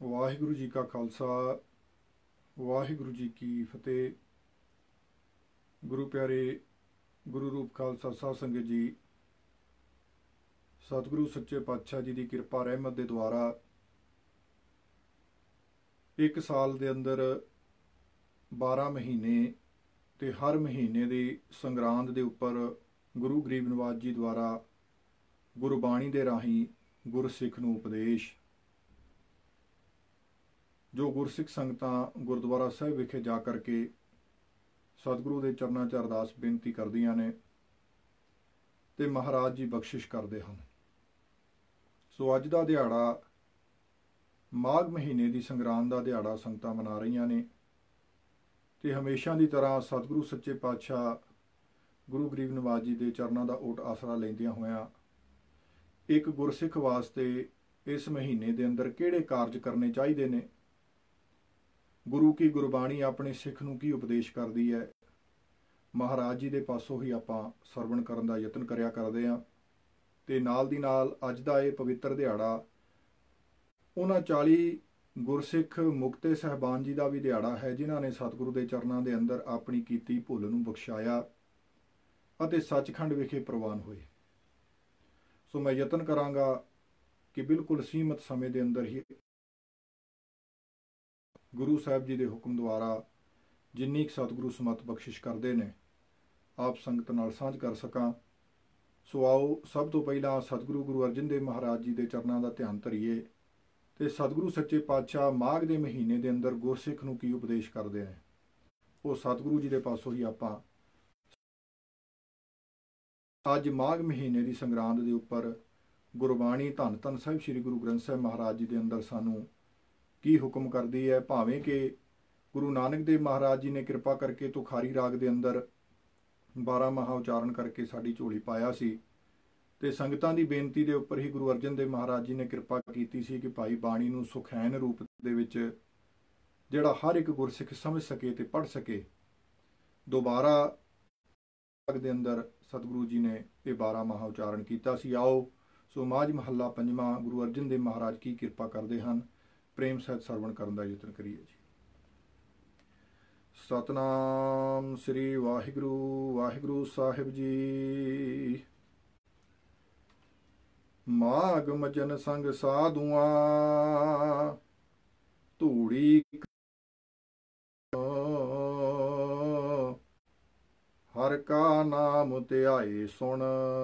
ਵਾਹਿਗੁਰੂ ਜੀ ਕਾ ਖਾਲਸਾ ਵਾਹਿਗੁਰੂ ਜੀ ਕੀ ਫਤਿਹ। ਗੁਰੂ ਪਿਆਰੇ ਗੁਰੂ ਰੂਪ ਖਾਲਸਾ ਸਾਧ ਸੰਗਤ ਜੀ, ਸਤਿਗੁਰੂ ਸੱਚੇ ਪਾਤਸ਼ਾਹ ਜੀ ਦੀ ਕਿਰਪਾ ਰਹਿਮਤ ਦੇ ਦੁਆਰਾ ਇੱਕ ਸਾਲ ਦੇ ਅੰਦਰ 12 ਮਹੀਨੇ ਤੇ ਹਰ ਮਹੀਨੇ ਦੀ ਸੰਗਰਾਂਦ ਦੇ ਉੱਪਰ ਗੁਰੂ ਗਰੀਬ ਨਵਾਜ ਜੀ ਦੁਆਰਾ ਗੁਰਬਾਣੀ ਦੇ ਰਾਹੀਂ ਗੁਰਸਿੱਖ ਨੂੰ ਉਪਦੇਸ਼, ਜੋ ਗੁਰਸਿੱਖ ਸੰਗਤਾਂ ਗੁਰਦੁਆਰਾ ਸਾਹਿਬ ਵਿਖੇ ਜਾ ਕਰਕੇ ਸਤਿਗੁਰੂ ਦੇ ਚਰਨਾਂ 'ਚ ਅਰਦਾਸ ਬੇਨਤੀ ਕਰਦੀਆਂ ਨੇ ਤੇ ਮਹਾਰਾਜ ਜੀ ਬਖਸ਼ਿਸ਼ ਕਰਦੇ ਹਨ। ਸੋ ਅੱਜ ਦਾ ਦਿਹਾੜਾ ਮਾਘ ਮਹੀਨੇ ਦੀ ਸੰਗਰਾਂਦ ਦਾ ਦਿਹਾੜਾ ਸੰਗਤਾਂ ਮਨਾ ਰਹੀਆਂ ਨੇ ਤੇ ਹਮੇਸ਼ਾ ਦੀ ਤਰ੍ਹਾਂ ਸਤਿਗੁਰੂ ਸੱਚੇ ਪਾਤਸ਼ਾਹ ਗੁਰੂ ਗਰੀਬ ਨਵਾਜ ਜੀ ਦੇ ਚਰਨਾਂ ਦਾ ਓਟ ਆਸਰਾ ਲੈਂਦਿਆਂ ਹੋਇਆਂ ਇੱਕ ਗੁਰਸਿੱਖ ਵਾਸਤੇ ਇਸ ਮਹੀਨੇ ਦੇ ਅੰਦਰ ਕਿਹੜੇ ਕਾਰਜ ਕਰਨੇ ਚਾਹੀਦੇ ਨੇ, ਗੁਰੂ ਕੀ ਗੁਰਬਾਣੀ ਆਪਣੇ ਸਿੱਖ ਨੂੰ ਕੀ ਉਪਦੇਸ਼ ਕਰਦੀ ਹੈ, ਮਹਾਰਾਜ ਜੀ ਦੇ ਪਾਸੋਂ ਹੀ ਆਪਾਂ ਸਰਵਣ ਕਰਨ ਦਾ ਯਤਨ ਕਰਿਆ ਕਰਦੇ ਹਾਂ। ਤੇ ਨਾਲ ਦੀ ਨਾਲ ਅੱਜ ਦਾ ਇਹ ਪਵਿੱਤਰ ਦਿਹਾੜਾ ਉਹਨਾਂ 40 ਗੁਰਸਿੱਖ ਮੁਕਤੇ ਸਹਿਬਾਨ ਜੀ ਦਾ ਵੀ ਦਿਹਾੜਾ ਹੈ ਜਿਨ੍ਹਾਂ ਨੇ ਸਤਿਗੁਰੂ ਦੇ ਚਰਨਾਂ ਦੇ ਅੰਦਰ ਆਪਣੀ ਕੀਤੀ ਭੁੱਲ ਨੂੰ ਬਖਸ਼ਾਇਆ ਅਤੇ ਸੱਚਖੰਡ ਵਿਖੇ ਪ੍ਰਵਾਨ ਹੋਏ। ਸੋ ਮੈਂ ਯਤਨ ਕਰਾਂਗਾ ਕਿ ਬਿਲਕੁਲ ਸੀਮਤ ਸਮੇਂ ਦੇ ਅੰਦਰ ਹੀ ਗੁਰੂ ਸਾਹਿਬ ਜੀ ਦੇ ਹੁਕਮ ਦੁਆਰਾ ਜਿੰਨੀ ਕੁ ਸਤਿਗੁਰੂ ਸਮਤ ਬਖਸ਼ਿਸ਼ ਕਰਦੇ ਨੇ ਆਪ ਸੰਗਤ ਨਾਲ ਸਾਂਝ ਕਰ ਸਕਾਂ। ਸੋ ਆਓ ਸਭ ਤੋਂ ਪਹਿਲਾਂ ਸਤਿਗੁਰੂ ਗੁਰੂ ਅਰਜਨ ਦੇਵ ਮਹਾਰਾਜ ਜੀ ਦੇ ਚਰਨਾਂ ਦਾ ਧਿਆਨ ਧਰੀਏ ਤੇ ਸਤਿਗੁਰੂ ਸੱਚੇ ਪਾਤਸ਼ਾਹ ਮਾਘ ਦੇ ਮਹੀਨੇ ਦੇ ਅੰਦਰ ਗੁਰਸਿੱਖ ਨੂੰ ਕੀ ਉਪਦੇਸ਼ ਕਰਦੇ ਨੇ ਉਹ ਸਤਿਗੁਰੂ ਜੀ ਦੇ ਪਾਸੋਂ ਹੀ ਆਪਾਂ ਅੱਜ ਮਾਘ ਮਹੀਨੇ ਦੀ ਸੰਗਰਾਂਦ ਦੇ ਉੱਪਰ ਗੁਰਬਾਣੀ ਧੰਨ ਧੰਨ ਸਾਹਿਬ ਸ੍ਰੀ ਗੁਰੂ ਗ੍ਰੰਥ ਸਾਹਿਬ ਮਹਾਰਾਜ ਜੀ ਦੇ ਅੰਦਰ ਸਾਨੂੰ ਕੀ ਹੁਕਮ ਕਰਦੀ ਹੈ। ਭਾਵੇਂ ਕਿ ਗੁਰੂ ਨਾਨਕ ਦੇਵ ਮਹਾਰਾਜ ਜੀ ਨੇ ਕਿਰਪਾ ਕਰਕੇ ਤੁਖਾਰੀ ਰਾਗ ਦੇ ਅੰਦਰ 12 ਮਹਾ ਉਚਾਰਨ ਕਰਕੇ ਸਾਡੀ ਝੋਲੀ ਪਾਇਆ ਸੀ ਤੇ ਸੰਗਤਾਂ ਦੀ ਬੇਨਤੀ ਦੇ ਉੱਪਰ ਹੀ ਗੁਰੂ ਅਰਜਨ ਦੇਵ ਮਹਾਰਾਜ ਜੀ ਨੇ ਕਿਰਪਾ ਕੀਤੀ ਸੀ ਕਿ ਭਾਈ ਬਾਣੀ ਨੂੰ ਸੁਖੈਨ ਰੂਪ ਦੇ ਵਿੱਚ ਜਿਹੜਾ ਹਰ ਇੱਕ ਗੁਰਸਿੱਖ ਸਮਝ ਸਕੇ ਤੇ ਪੜ੍ਹ ਸਕੇ। ਦੁਬਾਰਾ ਦੇ ਅੰਦਰ ਸਤਿਗੁਰੂ ਜੀ ਨੇ ਇਹ 12 ਮਹਾ ਉਚਾਰਨ ਕੀਤਾ ਸੀ। ਆਓ ਸੋ ਮਾਝ ਮਹੱਲਾ ਪੰਜਵਾਂ ਗੁਰੂ ਅਰਜਨ ਦੇਵ ਮਹਾਰਾਜ ਕੀ ਕਿਰਪਾ ਕਰਦੇ ਹਨ ਪ੍ਰੇਮ ਸਹਿਤ ਸਰਵਣ ਕਰਨ ਦਾ ਯਤਨ ਕਰੀਏ ਜੀ। ਸਤਨਾਮ ਸ੍ਰੀ ਵਾਹਿਗੁਰੂ ਵਾਹਿਗੁਰੂ ਸਾਹਿਬ ਜੀ। ਮਾਘ ਮਜਨ ਸੰਗ ਸਾਧੂਆਂ ਧੂੜੀ ਹਰ ਕਾ ਨਾਮ ਧਿਆਏ ਸੁਣ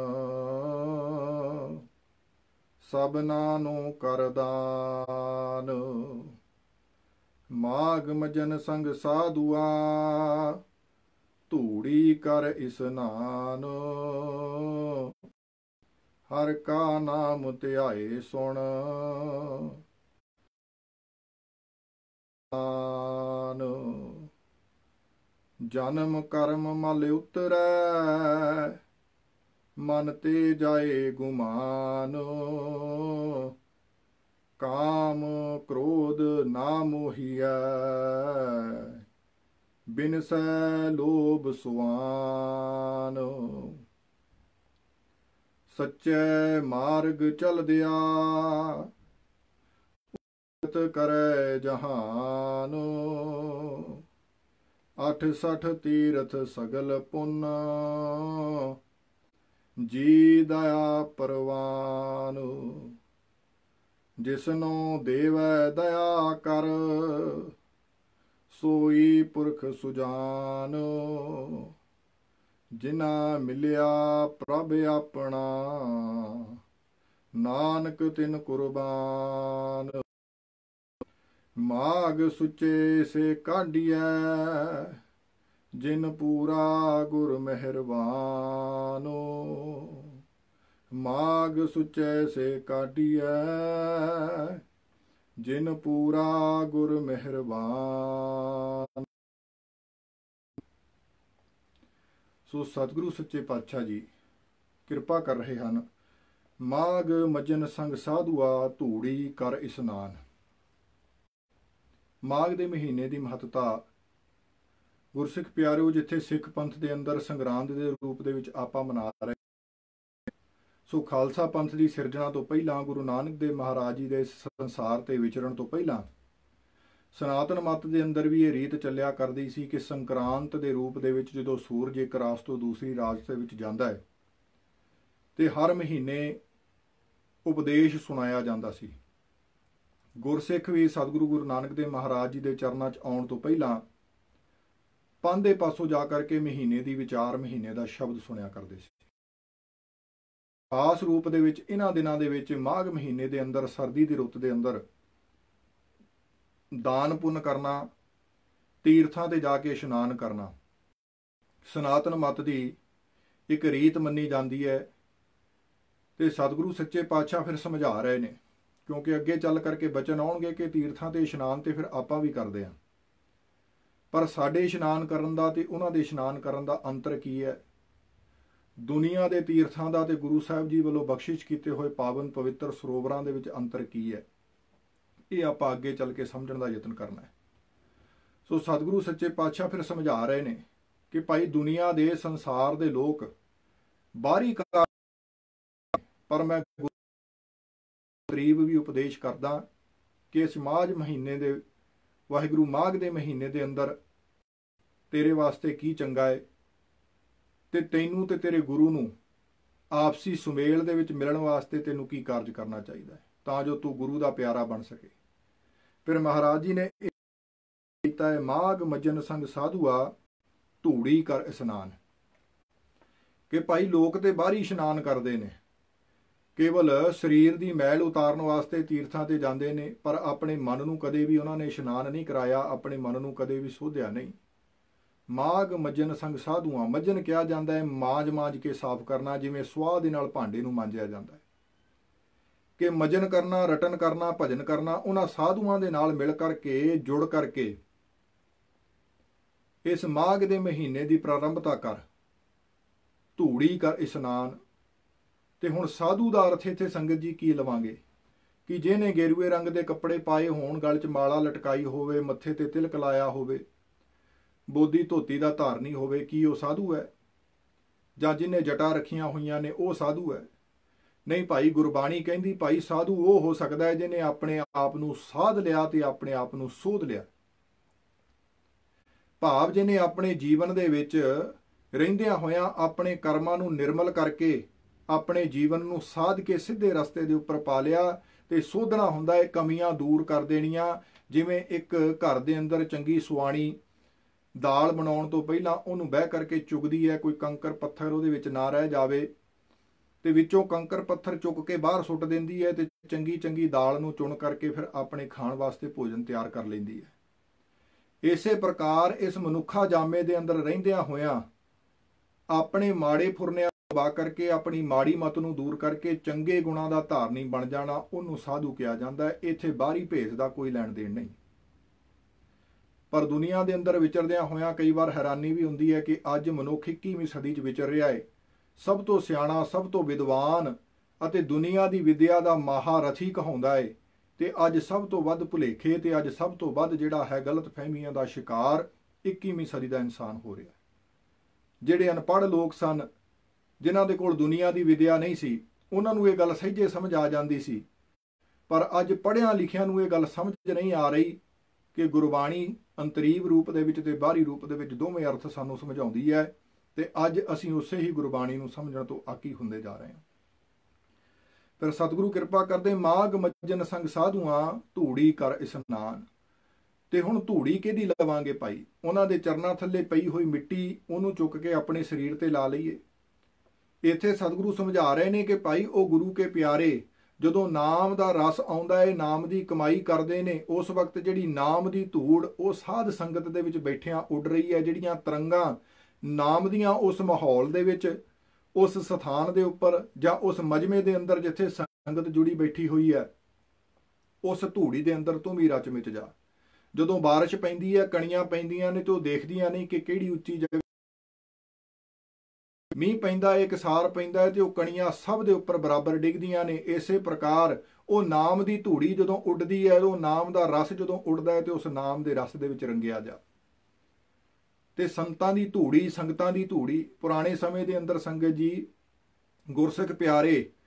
ਸਭਨਾਂ ਨੂੰ ਕਰਦਾਨ। ਮਾਘ ਮਜਨ ਸੰਗ ਸਾਧੂਆਂ ਧੂੜੀ ਕਰ ਇਸਨਾਨ ਹਰ ਕਾ ਨਾਮ ਧਿਆਏ ਸੁਣ ਜਨਮ ਕਰਮ ਮਲ ਉਤਰੈ ਮਨ ਤੇ ਜਾਏ ਗੁਮਾਨ ਕਾਮ ਕ੍ਰੋਧ ਨਾ ਮੋਹੀਐ ਬਿਨਸੈ ਲੋਭ ਸੁਆਨ। ਸੱਚੇ ਮਾਰਗ ਚਲਦਿਆ ਉਤ ਕਰੈ ਜਹਾਨ 68 ਤੀਰਥ ਸਗਲ ਪੁੰਨ ਜੀ ਦਇਆ ਪਰਵਾਨ। ਜਿਸਨੂੰ ਦੇਵੈ ਦਇਆ ਕਰ ਸੋਈ ਪੁਰਖ ਸੁਜਾਨ ਜਿਨਾ ਮਿਲਿਆ ਪ੍ਰਭ ਆਪਣਾ ਨਾਨਕ ਤਿਨ ਕੁਰਬਾਨ। ਮਾਘ ਸੁਚੇ ਸੇ ਕਾਢੀਐ ਜਿਨ ਪੂਰਾ ਗੁਰ ਮਿਹਰਬਾਨ ਮਾਘ ਸੁਚੇ ਸੇ ਕਾਢੀਐ ਜਿਨ ਪੂਰਾ ਗੁਰ ਮਿਹਰਬਾਨ। ਸੋ ਸਤਿਗੁਰੂ ਸੱਚੇ ਪਾਤਸ਼ਾਹ ਜੀ ਕਿਰਪਾ ਕਰ ਰਹੇ ਹਨ। ਮਾਘ ਮਜਨ ਸੰਗ ਸਾਧੂਆ ਧੂੜੀ ਕਰ ਇਸਨਾਨ। ਮਾਘ ਦੇ ਮਹੀਨੇ ਦੀ ਮਹੱਤਤਾ ਗੁਰਸਿੱਖ ਪਿਆਰਿਓ, ਜਿੱਥੇ ਸਿੱਖ ਪੰਥ ਦੇ ਅੰਦਰ ਸੰਗਰਾਂਦ ਦੇ ਰੂਪ ਦੇ ਵਿੱਚ ਆਪਾਂ ਮਨਾ ਰਹੇ ਸੋ ਖਾਲਸਾ ਪੰਥ ਦੀ ਸਿਰਜਣਾ ਤੋਂ ਪਹਿਲਾਂ, ਗੁਰੂ ਨਾਨਕ ਦੇਵ ਮਹਾਰਾਜ ਜੀ ਦੇ ਸੰਸਾਰ ਤੇ ਵਿਚਰਨ ਤੋਂ ਪਹਿਲਾਂ ਸਨਾਤਨ ਮੱਤ ਦੇ ਅੰਦਰ ਵੀ ਇਹ ਰੀਤ ਚੱਲਿਆ ਕਰਦੀ ਸੀ ਕਿ ਸੰਕਰਾਂਤ ਦੇ ਰੂਪ ਦੇ ਵਿੱਚ ਜਦੋਂ ਸੂਰਜ ਇੱਕ ਰਾਸ ਤੋਂ ਦੂਸਰੀ ਰਾਸ ਦੇ ਵਿੱਚ ਜਾਂਦਾ ਹੈ ਤੇ ਹਰ ਮਹੀਨੇ ਉਪਦੇਸ਼ ਸੁਣਾਇਆ ਜਾਂਦਾ ਸੀ। ਗੁਰਸਿੱਖ ਵੀ ਸਤਿਗੁਰੂ ਗੁਰੂ ਨਾਨਕ ਦੇਵ ਮਹਾਰਾਜ ਜੀ ਦੇ ਚਰਨਾਂ 'ਚ ਆਉਣ ਤੋਂ ਪਹਿਲਾਂ ਪੰਧ ਦੇ ਪਾਸੋਂ ਜਾ ਕਰਕੇ ਮਹੀਨੇ ਦੀ ਵਿਚਾਰ, ਮਹੀਨੇ ਦਾ ਸ਼ਬਦ ਸੁਣਿਆ ਕਰਦੇ ਸੀ। ਖਾਸ ਰੂਪ ਦੇ ਵਿੱਚ ਇਹਨਾਂ ਦਿਨਾਂ ਦੇ ਵਿੱਚ ਮਾਘ ਮਹੀਨੇ ਦੇ ਅੰਦਰ, ਸਰਦੀ ਦੀ ਰੁੱਤ ਦੇ ਅੰਦਰ ਦਾਨ ਪੁੰਨ ਕਰਨਾ, ਤੀਰਥਾਂ ਤੇ ਜਾ ਕੇ ਇਸ਼ਨਾਨ ਕਰਨਾ ਸਨਾਤਨ ਮੱਤ ਦੀ ਇੱਕ ਰੀਤ ਮੰਨੀ ਜਾਂਦੀ ਹੈ। ਤੇ ਸਤਿਗੁਰੂ ਸੱਚੇ ਪਾਤਸ਼ਾਹ ਫਿਰ ਸਮਝਾ ਰਹੇ ਨੇ, ਕਿਉਂਕਿ ਅੱਗੇ ਚੱਲ ਕਰਕੇ ਬਚਨ ਆਉਣਗੇ ਕਿ ਤੀਰਥਾਂ ਤੇ ਇਸ਼ਨਾਨ ਤੇ ਫਿਰ ਆਪਾਂ ਵੀ ਕਰਦੇ ਹਾਂ, ਪਰ ਸਾਡੇ ਇਸ਼ਨਾਨ ਕਰਨ ਦਾ ਤੇ ਉਹਨਾਂ ਦੇ ਇਸ਼ਨਾਨ ਕਰਨ ਦਾ ਅੰਤਰ ਕੀ ਹੈ? ਦੁਨੀਆ ਦੇ ਤੀਰਥਾਂ ਦਾ ਤੇ ਗੁਰੂ ਸਾਹਿਬ ਜੀ ਵੱਲੋਂ ਬਖਸ਼ਿਸ਼ ਕੀਤੇ ਹੋਏ ਪਾਵਨ ਪਵਿੱਤਰ ਸਰੋਵਰਾਂ ਦੇ ਵਿੱਚ ਅੰਤਰ ਕੀ ਹੈ? ਇਹ ਆਪਾਂ ਅੱਗੇ ਚੱਲ ਕੇ ਸਮਝਣ ਦਾ ਯਤਨ ਕਰਨਾ ਹੈ। ਸੋ ਸਤਿਗੁਰੂ ਸੱਚੇ ਪਾਤਸ਼ਾਹ ਫਿਰ ਸਮਝਾ ਰਹੇ ਨੇ ਕਿ ਭਾਈ ਦੁਨੀਆ ਦੇ ਸੰਸਾਰ ਦੇ ਲੋਕ ਬਾਹਰੀ ਪਰ ਮੈਂ ਗਰੀਬ ਵੀ ਉਪਦੇਸ਼ ਕਰਦਾ ਕਿ ਇਸ ਮਾਘ ਮਹੀਨੇ ਦੇ, ਵਾਹਿਗੁਰੂ ਮਾਘ ਦੇ ਮਹੀਨੇ ਦੇ ਅੰਦਰ ਤੇਰੇ ਵਾਸਤੇ ਕੀ ਚੰਗਾ ਹੈ ਤੇ ਤੈਨੂੰ ਤੇ ਤੇਰੇ ਗੁਰੂ ਨੂੰ ਆਪਸੀ ਸੁਮੇਲ ਦੇ ਵਿੱਚ ਮਿਲਣ ਵਾਸਤੇ ਤੈਨੂੰ ਕੀ ਕਾਰਜ ਕਰਨਾ ਚਾਹੀਦਾ ਹੈ ਤਾਂ ਜੋ ਤੂੰ ਗੁਰੂ ਦਾ ਪਿਆਰਾ ਬਣ ਸਕੇ। ਫਿਰ ਮਹਾਰਾਜ ਜੀ ਨੇ ਕੀਤਾ ਹੈ, ਮਾਘ ਮੱਜਨ ਸੰਗ ਸਾਧੂਆ ਧੂੜੀ ਕਰ ਇਸ਼ਨਾਨ, ਕਿ ਭਾਈ ਲੋਕ ਤੇ ਬਾਹਰੀ ਇਸ਼ਨਾਨ ਕਰਦੇ ਨੇ, ਕੇਵਲ ਸਰੀਰ ਦੀ ਮੈਲ ਉਤਾਰਨ ਵਾਸਤੇ ਤੀਰਥਾਂ ਤੇ ਜਾਂਦੇ ਨੇ, ਪਰ ਆਪਣੇ ਮਨ ਨੂੰ ਕਦੇ ਵੀ ਉਹਨਾਂ ਨੇ ਇਸ਼ਨਾਨ ਨਹੀਂ ਕਰਾਇਆ, ਆਪਣੇ ਮਨ ਨੂੰ ਕਦੇ ਵੀ ਸੋਧਿਆ ਨਹੀਂ। ਮਾਘ ਮੱਜਨ ਸੰਗ ਸਾਧੂਆਂ, ਮੱਜਨ ਕਿਹਾ ਜਾਂਦਾ ਹੈ ਮਾਂਜ ਕੇ ਸਾਫ਼ ਕਰਨਾ, ਜਿਵੇਂ ਸੁਆਹ ਦੇ ਨਾਲ ਭਾਂਡੇ ਨੂੰ ਮਾਂਜਿਆ ਜਾਂਦਾ ਹੈ, ਕਿ ਮੱਜਨ ਕਰਨਾ, ਰਟਨ ਕਰਨਾ, ਭਜਨ ਕਰਨਾ, ਉਹਨਾਂ ਸਾਧੂਆਂ ਦੇ ਨਾਲ ਮਿਲ ਕਰਕੇ, ਜੁੜ ਕਰਕੇ ਇਸ ਮਾਘ ਦੇ ਮਹੀਨੇ ਦੀ ਪ੍ਰਾਰੰਭਤਾ ਕਰ, ਧੂੜੀ ਕਰ ਇਸ਼ਨਾਨ। ਤੇ ਹੁਣ ਸਾਧੂ ਦਾ ਅਰਥ ਇੱਥੇ ਸੰਗਤ ਜੀ ਕੀ ਲਵਾਂਗੇ ਕਿ ਜਿਹਨੇ ਗੇਰੂਏ ਰੰਗ ਦੇ ਕੱਪੜੇ ਪਾਏ ਹੋਣ, ਗਲ 'ਚ ਮਾਲਾ ਲਟਕਾਈ ਹੋਵੇ, ਮੱਥੇ ਤੇ ਤਿਲਕ ਲਾਇਆ ਹੋਵੇ, ਬੋਦੀ ਧੋਤੀ ਦਾ ਧਾਰਨੀ ਹੋਵੇ, ਕੀ ਉਹ ਸਾਧੂ ਹੈ? ਜਾਂ ਜਿਹਨੇ ਜਟਾ ਰੱਖੀਆਂ ਹੋਈਆਂ ਨੇ ਉਹ ਸਾਧੂ ਹੈ? ਨਹੀਂ ਭਾਈ, ਗੁਰਬਾਣੀ ਕਹਿੰਦੀ ਭਾਈ ਸਾਧੂ ਉਹ ਹੋ ਸਕਦਾ ਹੈ ਜਿਹਨੇ ਆਪਣੇ ਆਪ ਨੂੰ ਸਾਧ ਲਿਆ ਤੇ ਆਪਣੇ ਆਪ ਨੂੰ ਸੋਧ ਲਿਆ। ਭਾਵ ਜਿਹਨੇ ਆਪਣੇ ਜੀਵਨ ਦੇ ਵਿੱਚ ਰਹਿੰਦਿਆਂ ਹੋਇਆਂ ਆਪਣੇ ਕਰਮਾਂ ਨੂੰ ਨਿਰਮਲ ਕਰਕੇ ਆਪਣੇ ਜੀਵਨ ਨੂੰ ਸਾਧ ਕੇ ਸਿੱਧੇ ਰਸਤੇ ਦੇ ਉੱਪਰ ਪਾ ਲਿਆ। ਤੇ ਸੋਧਣਾ ਹੁੰਦਾ ਹੈ ਕਮੀਆਂ ਦੂਰ ਕਰ ਦੇਣੀਆਂ। ਜਿਵੇਂ ਇੱਕ ਘਰ ਦੇ ਅੰਦਰ ਚੰਗੀ ਸੁਆਣੀ ਦਾਲ ਬਣਾਉਣ ਤੋਂ ਪਹਿਲਾਂ ਉਹਨੂੰ ਬਹਿ ਕਰਕੇ ਚੁਗਦੀ ਹੈ, ਕੋਈ ਕੰਕਰ ਪੱਥਰ ਉਹਦੇ ਵਿੱਚ ਨਾ ਰਹਿ ਜਾਵੇ, ਤੇ ਵਿੱਚੋਂ ਕੰਕਰ ਪੱਥਰ ਚੁੱਕ ਕੇ ਬਾਹਰ ਸੁੱਟ ਦਿੰਦੀ ਹੈ ਤੇ ਚੰਗੀ ਦਾਲ ਨੂੰ ਚੁਣ ਕਰਕੇ ਫਿਰ ਆਪਣੇ ਖਾਣ ਵਾਸਤੇ ਭੋਜਨ ਤਿਆਰ ਕਰ ਲੈਂਦੀ ਹੈ। ਇਸੇ ਪ੍ਰਕਾਰ ਇਸ ਮਨੁੱਖਾ ਜਾਮੇ ਦੇ ਅੰਦਰ ਰਹਿੰਦਿਆਂ ਹੋਇਆਂ ਆਪਣੇ ਮਾੜੇ ਫੁਰਨਿਆਂ ਦਬਾ ਕਰਕੇ, ਆਪਣੀ ਮਾੜੀ ਮਤ ਨੂੰ ਦੂਰ ਕਰਕੇ ਚੰਗੇ ਗੁਣਾਂ ਦਾ ਧਾਰਨੀ ਬਣ ਜਾਣਾ, ਉਹਨੂੰ ਸਾਧੂ ਕਿਹਾ ਜਾਂਦਾ ਹੈ। ਇੱਥੇ ਬਾਹਰੀ ਭੇਸ ਦਾ ਕੋਈ ਲੈਣ ਦੇਣ ਨਹੀਂ। ਪਰ ਦੁਨੀਆ ਦੇ ਅੰਦਰ ਵਿਚਰਦਿਆਂ ਹੋਇਆਂ ਕਈ ਵਾਰ ਹੈਰਾਨੀ ਵੀ ਹੁੰਦੀ ਹੈ ਕਿ ਅੱਜ ਮਨੁੱਖ 21ਵੀਂ ਸਦੀ 'ਚ ਵਿਚਰ ਰਿਹਾ ਹੈ, ਸਭ ਤੋਂ ਸਿਆਣਾ, ਸਭ ਤੋਂ ਵਿਦਵਾਨ ਅਤੇ ਦੁਨੀਆ ਦੀ ਵਿਦਿਆ ਦਾ ਮਹਾਰਥੀ ਕਹਾਉਂਦਾ ਹੈ, ਤੇ ਅੱਜ ਸਭ ਤੋਂ ਵੱਧ ਭੁਲੇਖੇ ਤੇ ਅੱਜ ਸਭ ਤੋਂ ਵੱਧ ਜਿਹੜਾ ਹੈ ਗਲਤ ਫਹਿਮੀਆਂ ਦਾ ਸ਼ਿਕਾਰ 21ਵੀਂ ਸਦੀ ਦਾ ਇਨਸਾਨ ਹੋ ਰਿਹਾ। ਜਿਹੜੇ ਅਨਪੜ੍ਹ ਲੋਕ ਸਨ, ਜਿਨ੍ਹਾਂ ਦੇ ਕੋਲ ਦੁਨੀਆ ਦੀ ਵਿਦਿਆ ਨਹੀਂ ਸੀ, ਉਹਨਾਂ ਨੂੰ ਇਹ ਗੱਲ ਸਹਿਜੇ ਸਮਝ ਆ ਜਾਂਦੀ ਸੀ, ਪਰ ਅੱਜ ਪੜ੍ਹਿਆਂ ਲਿਖਿਆਂ ਨੂੰ ਇਹ ਗੱਲ ਸਮਝ ਨਹੀਂ ਆ ਰਹੀ ਕਿ ਗੁਰਬਾਣੀ ਅੰਤਰੀਵ ਰੂਪ ਦੇ ਵਿੱਚ ਤੇ ਬਾਹਰੀ ਰੂਪ ਦੇ ਵਿੱਚ ਦੋਵੇਂ ਅਰਥ ਸਾਨੂੰ ਸਮਝਾਉਂਦੀ ਹੈ, ਤੇ ਅੱਜ ਅਸੀਂ ਉਸੇ ਹੀ ਗੁਰਬਾਣੀ ਨੂੰ ਸਮਝਣ ਤੋਂ ਆਕੀ ਹੁੰਦੇ ਜਾ ਰਹੇ ਹਾਂ। ਫਿਰ ਸਤਿਗੁਰੂ ਕਿਰਪਾ ਕਰਦੇ, ਮਾਘ ਮੱਜਨ ਸੰਗ ਸਾਧੂਆਂ ਧੂੜੀ ਕਰ ਇਸ਼ਨਾਨ। ਤੇ ਹੁਣ ਧੂੜੀ ਕਿਹਦੀ ਲਵਾਂਗੇ ਭਾਈ? ਉਹਨਾਂ ਦੇ ਚਰਨਾਂ ਥੱਲੇ ਪਈ ਹੋਈ ਮਿੱਟੀ, ਉਹਨੂੰ ਚੁੱਕ ਕੇ ਆਪਣੇ ਸਰੀਰ ਤੇ ਲਾ ਲਈਏ। ਇੱਥੇ ਸਤਿਗੁਰੂ ਸਮਝਾ ਰਹੇ ਨੇ ਕਿ ਭਾਈ ਉਹ ਗੁਰੂ ਕੇ ਪਿਆਰੇ ਜਦੋਂ ਨਾਮ ਦਾ ਰਸ ਆਉਂਦਾ ਹੈ, ਨਾਮ ਦੀ ਕਮਾਈ ਕਰਦੇ ਨੇ, ਉਸ ਵਕਤ ਜਿਹੜੀ ਨਾਮ ਦੀ ਧੂੜ ਉਹ ਸਾਧ ਸੰਗਤ ਦੇ ਵਿੱਚ ਬੈਠਿਆਂ ਉੱਡ ਰਹੀ ਹੈ, ਜਿਹੜੀਆਂ ਤਰੰਗਾਂ ਨਾਮ ਦੀਆਂ ਉਸ ਮਾਹੌਲ ਦੇ ਵਿੱਚ, ਉਸ ਸਥਾਨ ਦੇ ਉੱਪਰ ਜਾਂ ਉਸ ਮਜਮੇ ਦੇ ਅੰਦਰ ਜਿੱਥੇ ਸੰਗਤ ਜੁੜੀ ਬੈਠੀ ਹੋਈ ਹੈ, ਉਸ ਧੂੜੀ ਦੇ ਅੰਦਰ ਤੂੰ ਵੀ ਰਚ ਮਿਚ ਜਾ। ਜਦੋਂ ਬਾਰਿਸ਼ ਪੈਂਦੀ ਹੈ, ਕਣੀਆਂ ਪੈਂਦੀਆਂ ਨੇ, ਤੇ ਉਹ ਦੇਖਦੀਆਂ ਨਹੀਂ ਕਿ ਕਿਹੜੀ ਉੱਚੀ ਜਗ੍ਹਾ ਮੀਂਹ ਪੈਂਦਾ ਹੈ, ਇੱਕ ਸਾਰ ਪੈਂਦਾ ਹੈ, ਤੇ ਉਹ ਕਣੀਆਂ ਸਭ ਦੇ ਉੱਪਰ ਬਰਾਬਰ ਡਿੱਗਦੀਆਂ ਨੇ। ਇਸੇ ਪ੍ਰਕਾਰ ਉਹ ਨਾਮ ਦੀ ਧੂੜੀ ਜਦੋਂ ਉੱਡਦੀ ਹੈ, ਉਹ ਨਾਮ ਦਾ ਰਸ ਜਦੋਂ ਉੱਡਦਾ ਹੈ, ਤੇ ਉਸ ਨਾਮ ਦੇ ਰਸ ਦੇ ਵਿੱਚ ਰੰਗਿਆ ਜਾ। ਤੇ ਸੰਤਾਂ ਦੀ ਧੂੜੀ, ਸੰਗਤਾਂ ਦੀ ਧੂੜੀ, ਪੁਰਾਣੇ ਸਮੇਂ ਦੇ ਅੰਦਰ ਸੰਗਤ ਜੀ ਗੁਰਸਿੱਖ ਪਿਆਰੇ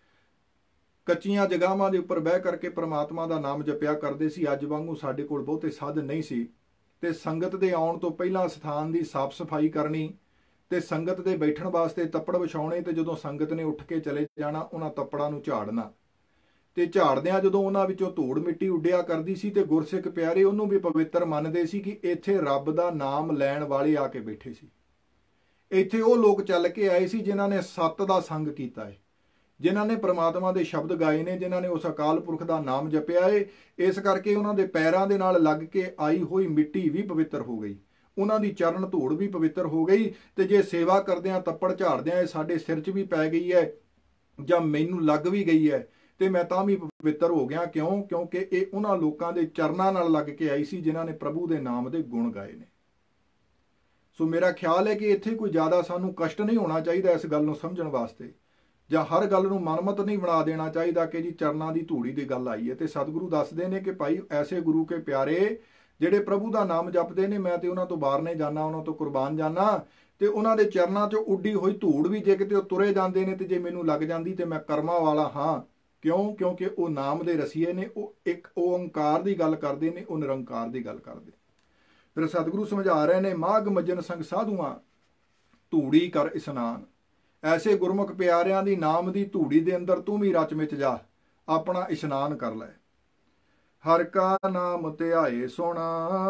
ਕੱਚੀਆਂ ਜਗ੍ਹਾਵਾਂ ਦੇ ਉੱਪਰ ਬਹਿ ਕਰਕੇ ਪ੍ਰਮਾਤਮਾ ਦਾ ਨਾਮ ਜਪਿਆ ਕਰਦੇ ਸੀ। ਅੱਜ ਵਾਂਗੂ ਸਾਡੇ ਕੋਲ ਬਹੁਤੇ ਸਾਧਨ ਨਹੀਂ ਸੀ ਤੇ ਸੰਗਤ ਦੇ ਆਉਣ ਤੋਂ ਪਹਿਲਾਂ ਸਥਾਨ ਦੀ ਸਾਫ਼ ਸਫਾਈ ਕਰਨੀ ਤੇ ਸੰਗਤ ਦੇ ਬੈਠਣ ਵਾਸਤੇ ਤੱਪੜ ਵਿਛਾਉਣੇ ਤੇ ਜਦੋਂ ਸੰਗਤ ਨੇ ਉੱਠ ਕੇ ਚਲੇ ਜਾਣਾ ਉਹਨਾਂ ਤੱਪੜਾਂ ਨੂੰ ਝਾੜਨਾ ਤੇ ਝਾੜਦਿਆਂ ਜਦੋਂ ਉਹਨਾਂ ਵਿੱਚੋਂ ਧੂੜ ਮਿੱਟੀ ਉੱਡਿਆ ਕਰਦੀ ਸੀ ਤੇ ਗੁਰਸਿੱਖ ਪਿਆਰੇ ਉਹਨੂੰ ਵੀ ਪਵਿੱਤਰ ਮੰਨਦੇ ਸੀ ਕਿ ਇੱਥੇ ਰੱਬ ਦਾ ਨਾਮ ਲੈਣ ਵਾਲੇ ਆ ਕੇ ਬੈਠੇ ਸੀ। ਇੱਥੇ ਉਹ ਲੋਕ ਚੱਲ ਕੇ ਆਏ ਸੀ ਜਿਨ੍ਹਾਂ ਨੇ ਸੱਤ ਦਾ ਸੰਗ ਕੀਤਾ ਹੈ, ਜਿਨ੍ਹਾਂ ਨੇ ਪ੍ਰਮਾਤਮਾ ਦੇ ਸ਼ਬਦ ਗਾਏ ਨੇ, ਜਿਨ੍ਹਾਂ ਨੇ ਉਸ ਅਕਾਲ ਪੁਰਖ ਦਾ ਨਾਮ ਜਪਿਆ ਹੈ। ਇਸ ਕਰਕੇ ਉਹਨਾਂ ਦੇ ਪੈਰਾਂ ਦੇ ਨਾਲ ਲੱਗ ਕੇ ਆਈ ਹੋਈ ਮਿੱਟੀ ਵੀ ਪਵਿੱਤਰ ਹੋ ਗਈ, ਉਹਨਾਂ ਦੀ ਚਰਨ ਧੂੜ ਵੀ ਪਵਿੱਤਰ ਹੋ ਗਈ। ਤੇ ਜੇ ਸੇਵਾ ਕਰਦਿਆਂ ਤੱਪੜ ਝਾੜਦਿਆਂ ਇਹ ਸਾਡੇ ਸਿਰ 'ਚ ਵੀ ਪੈ ਗਈ ਹੈ ਜਾਂ ਮੈਨੂੰ ਲੱਗ ਵੀ ਗਈ ਹੈ ਤੇ ਮੈਂ ਤਾਂ ਵੀ ਪਵਿੱਤਰ ਹੋ ਗਿਆ। ਕਿਉਂ? ਕਿਉਂਕਿ ਇਹ ਉਹਨਾਂ ਲੋਕਾਂ ਦੇ ਚਰਨਾਂ ਨਾਲ ਲੱਗ ਕੇ ਆਈ ਸੀ ਜਿਨ੍ਹਾਂ ਨੇ ਪ੍ਰਭੂ ਦੇ ਨਾਮ ਦੇ ਗੁਣ ਗਾਏ ਨੇ। ਸੋ ਮੇਰਾ ਖਿਆਲ ਹੈ ਕਿ ਇੱਥੇ ਕੋਈ ਜ਼ਿਆਦਾ ਸਾਨੂੰ ਕਸ਼ਟ ਨਹੀਂ ਹੋਣਾ ਚਾਹੀਦਾ ਇਸ ਗੱਲ ਨੂੰ ਸਮਝਣ ਵਾਸਤੇ, ਜਾਂ ਹਰ ਗੱਲ ਨੂੰ ਮਨਮਤ ਨਹੀਂ ਬਣਾ ਦੇਣਾ ਚਾਹੀਦਾ ਕਿ ਜੀ ਚਰਨਾਂ ਦੀ ਧੂੜੀ ਦੀ ਗੱਲ ਆਈ ਹੈ। ਤੇ ਸਤਿਗੁਰੂ ਦੱਸਦੇ ਨੇ ਕਿ ਭਾਈ ਐਸੇ ਗੁਰੂ ਕੇ ਪਿਆਰੇ ਜਿਹੜੇ ਪ੍ਰਭੂ ਦਾ ਨਾਮ ਜਪਦੇ ਨੇ, ਮੈਂ ਤੇ ਉਹਨਾਂ ਤੋਂ ਬਾਹਰ ਨਹੀਂ ਜਾਣਾ, ਉਹਨਾਂ ਤੋਂ ਕੁਰਬਾਨ ਜਾਣਾ। ਤੇ ਉਹਨਾਂ ਦੇ ਚਰਨਾਂ 'ਚੋਂ ਉੱਡੀ ਹੋਈ ਧੂੜ ਵੀ ਜੇ ਕਿਤੇ ਉਹ ਤੁਰੇ ਜਾਂਦੇ ਨੇ ਤੇ ਜੇ ਮੈਨੂੰ ਲੱਗ ਜਾਂਦੀ ਤੇ ਮੈਂ ਕਰਮਾਂ ਵਾਲਾ ਹਾਂ। ਕਿਉਂ? ਕਿਉਂਕਿ ਉਹ ਨਾਮ ਦੇ ਰਸੀਏ ਨੇ, ਉਹ ਇੱਕ ਓੰਕਾਰ ਦੀ ਗੱਲ ਕਰਦੇ ਨੇ, ਉਹ ਨਿਰੰਕਾਰ ਦੀ ਗੱਲ ਕਰਦੇ। ਫਿਰ ਸਤਿਗੁਰੂ ਸਮਝਾ ਰਹੇ ਨੇ, ਮਾਘ ਮੱਜਨ ਸੰਗ ਸਾਧੂਆਂ ਧੂੜੀ ਕਰ ਇਸ਼ਨਾਨ। ਐਸੇ ਗੁਰਮੁਖ ਪਿਆਰਿਆਂ ਦੀ ਨਾਮ ਦੀ ਧੂੜੀ ਦੇ ਅੰਦਰ ਤੂੰ ਵੀ ਰਚ ਮਿਚ ਜਾ, ਆਪਣਾ ਇਸ਼ਨਾਨ ਕਰ ਲੈ। ਹਰ ਕਾ ਨਾਮ ਧਿਆਏ ਸੁਣ,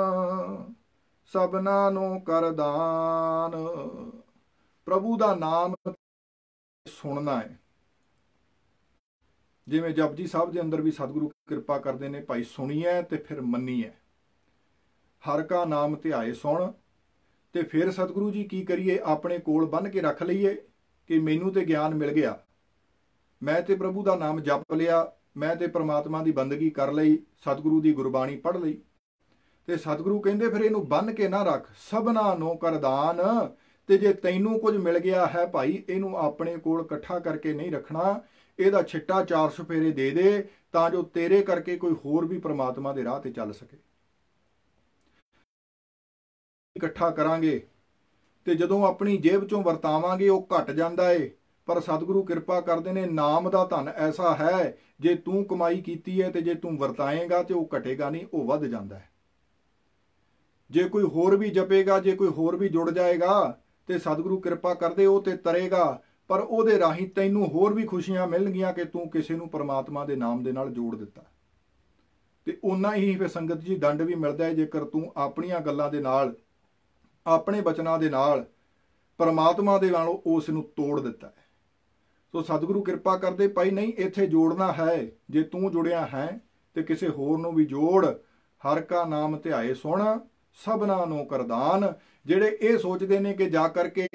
ਸਭਨਾ ਨੂੰ ਕਰ ਦਾਨ। ਪ੍ਰਭੂ ਦਾ ਨਾਮ ਸੁਣਨਾ ਹੈ। ਜਿਵੇਂ ਜਪਜੀ ਸਾਹਿਬ ਦੇ ਅੰਦਰ ਵੀ ਸਤਿਗੁਰੂ ਕਿਰਪਾ ਕਰਦੇ ਨੇ, ਭਾਈ ਸੁਣੀਏ ਤੇ ਫਿਰ ਮੰਨੀਏ। ਹਰ ਕਾ ਨਾਮ ਧਿਆਏ ਸੁਣ, ਤੇ ਫਿਰ ਸਤਿਗੁਰੂ ਜੀ ਕੀ ਕਰੀਏ? ਆਪਣੇ ਕੋਲ ਬੰਨ੍ਹ ਕੇ ਰੱਖ ਲਈਏ ਕਿ ਮੈਨੂੰ ਤੇ ਗਿਆਨ ਮਿਲ ਗਿਆ, ਮੈਂ ਤੇ ਪ੍ਰਭੂ ਦਾ ਨਾਮ ਜਪ ਲਿਆ, ਮੈਂ ਤੇ ਪ੍ਰਮਾਤਮਾ ਦੀ ਬੰਦਗੀ ਕਰ ਲਈ, ਸਤਿਗੁਰੂ ਦੀ ਗੁਰਬਾਣੀ ਪੜ੍ਹ ਲਈ। ਤੇ ਸਤਿਗੁਰੂ ਕਹਿੰਦੇ ਫਿਰ ਇਹਨੂੰ ਬੰਨ੍ਹ ਕੇ ਨਾ ਰੱਖ, ਸਭਨਾ ਨੂੰ ਕਰ ਦਾਨ। ਤੇ ਜੇ ਤੈਨੂੰ ਕੁਝ ਮਿਲ ਗਿਆ ਹੈ ਭਾਈ, ਇਹਨੂੰ ਆਪਣੇ ਕੋਲ ਇਕੱਠਾ ਕਰਕੇ ਨਹੀਂ ਰੱਖਣਾ, ਇਹਦਾ ਛਿੱਟਾ 4 ਚੁਫੇਰੇ ਦੇ ਦੇ ਤਾਂ ਜੋ ਤੇਰੇ ਕਰਕੇ ਕੋਈ ਹੋਰ ਵੀ ਪ੍ਰਮਾਤਮਾ ਦੇ ਰਾਹ ਤੇ ਚੱਲ ਸਕੇ। ਇਕੱਠਾ ਕਰਾਂਗੇ ਤੇ ਜਦੋਂ ਆਪਣੀ ਜੇਬ ਚੋਂ ਵਰਤਾਵਾਂਗੇ ਉਹ ਘਟ ਜਾਂਦਾ ਏ, ਪਰ ਸਤਿਗੁਰੂ ਕਿਰਪਾ ਕਰਦੇ ਨੇ, ਨਾਮ ਦਾ ਧਨ ਐਸਾ ਹੈ ਜੇ ਤੂੰ ਕਮਾਈ ਕੀਤੀ ਹੈ ਤੇ ਜੇ ਤੂੰ ਵਰਤਾਏਗਾ ਤੇ ਉਹ ਘਟੇਗਾ ਨਹੀਂ, ਉਹ ਵੱਧ ਜਾਂਦਾ ਹੈ। ਜੇ ਕੋਈ ਹੋਰ ਵੀ ਜਪੇਗਾ, ਜੇ ਕੋਈ ਹੋਰ ਵੀ ਜੁੜ ਜਾਏਗਾ ਤੇ ਸਤਿਗੁਰੂ ਕਿਰਪਾ ਕਰਦੇ ਉਹ ਤੇ ਤਰੇਗਾ, ਪਰ ਉਹਦੇ ਰਾਹੀਂ ਤੈਨੂੰ ਹੋਰ ਵੀ ਖੁਸ਼ੀਆਂ ਮਿਲਣਗੀਆਂ ਕਿ ਤੂੰ ਕਿਸੇ ਨੂੰ ਪਰਮਾਤਮਾ ਦੇ ਨਾਮ ਦੇ ਨਾਲ ਜੋੜ ਦਿੱਤਾ। ਤੇ ਉਨਾ ਹੀ ਫਿਰ ਸੰਗਤ ਜੀ ਦੰਡ ਵੀ ਮਿਲਦਾ ਹੈ ਜੇਕਰ ਤੂੰ ਆਪਣੀਆਂ ਗੱਲਾਂ ਦੇ ਨਾਲ, ਆਪਣੇ ਬਚਨਾਂ ਦੇ ਨਾਲ ਪਰਮਾਤਮਾ ਦੇ ਨਾਲੋਂ ਉਸ ਨੂੰ ਤੋੜ ਦਿੱਤਾ ਹੈ। ਸੋ ਸਤਿਗੁਰੂ ਕਿਰਪਾ ਕਰਦੇ, ਭਾਈ ਨਹੀਂ ਇੱਥੇ ਜੋੜਨਾ ਹੈ, ਜੇ ਤੂੰ ਜੁੜਿਆ ਹੈ ਤੇ ਕਿਸੇ ਹੋਰ ਨੂੰ ਵੀ ਜੋੜ। ਹਰ ਕਾ ਨਾਮ ਧਿਆਏ ਸੁਣ, ਸਭਨਾ ਨੂੰ ਕਰਦਾਨ। ਜਿਹੜੇ ਇਹ ਸੋਚਦੇ ਨੇ ਕਿ ਜਾ ਕਰਕੇ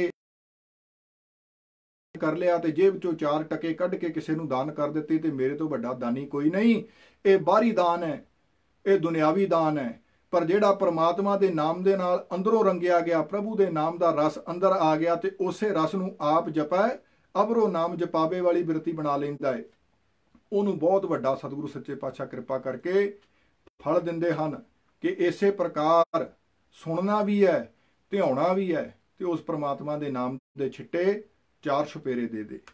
ਕਰ ਲਿਆ ਤੇ ਜੇਬ ਚੋਂ 4 ਟਕੇ ਕੱਢ ਕੇ ਕਿਸੇ ਨੂੰ ਦਾਨ ਕਰ ਦਿੱਤੇ ਤੇ ਮੇਰੇ ਤੋਂ ਵੱਡਾ ਦਾਨੀ ਕੋਈ ਨਹੀਂ, ਇਹ ਬਾਹਰੀ ਦਾਨ ਹੈ, ਇਹ ਦੁਨਿਆਵੀ ਦਾਨ ਹੈ। ਪਰ ਜਿਹੜਾ ਪ੍ਰਮਾਤਮਾ ਦੇ ਨਾਮ ਦੇ ਨਾਲ ਅੰਦਰੋਂ ਰੰਗਿਆ ਗਿਆ, ਪ੍ਰਭੂ ਦੇ ਨਾਮ ਦਾ ਰਸ ਅੰਦਰ ਆ ਗਿਆ ਤੇ ਉਸੇ ਰਸ ਨੂੰ ਆਪ ਜਪੈ, ਅਬਰੋ ਨਾਮ ਜਪਾਵੇ ਵਾਲੀ ਬਿਰਤੀ ਬਣਾ ਲੈਂਦਾ ਹੈ, ਉਹਨੂੰ ਬਹੁਤ ਵੱਡਾ ਸਤਿਗੁਰੂ ਸੱਚੇ ਪਾਤਸ਼ਾਹ ਕਿਰਪਾ ਕਰਕੇ ਫਲ ਦਿੰਦੇ ਹਨ। ਕਿ ਇਸੇ ਪ੍ਰਕਾਰ ਸੁਣਨਾ ਵੀ ਹੈ, ਧਿਆਉਣਾ ਵੀ ਹੈ ਤੇ ਉਸ ਪ੍ਰਮਾਤਮਾ ਦੇ ਨਾਮ ਦੇ ਛਿੱਟੇ 4 ਚੁਫੇਰੇ ਦੇ ਦੇ।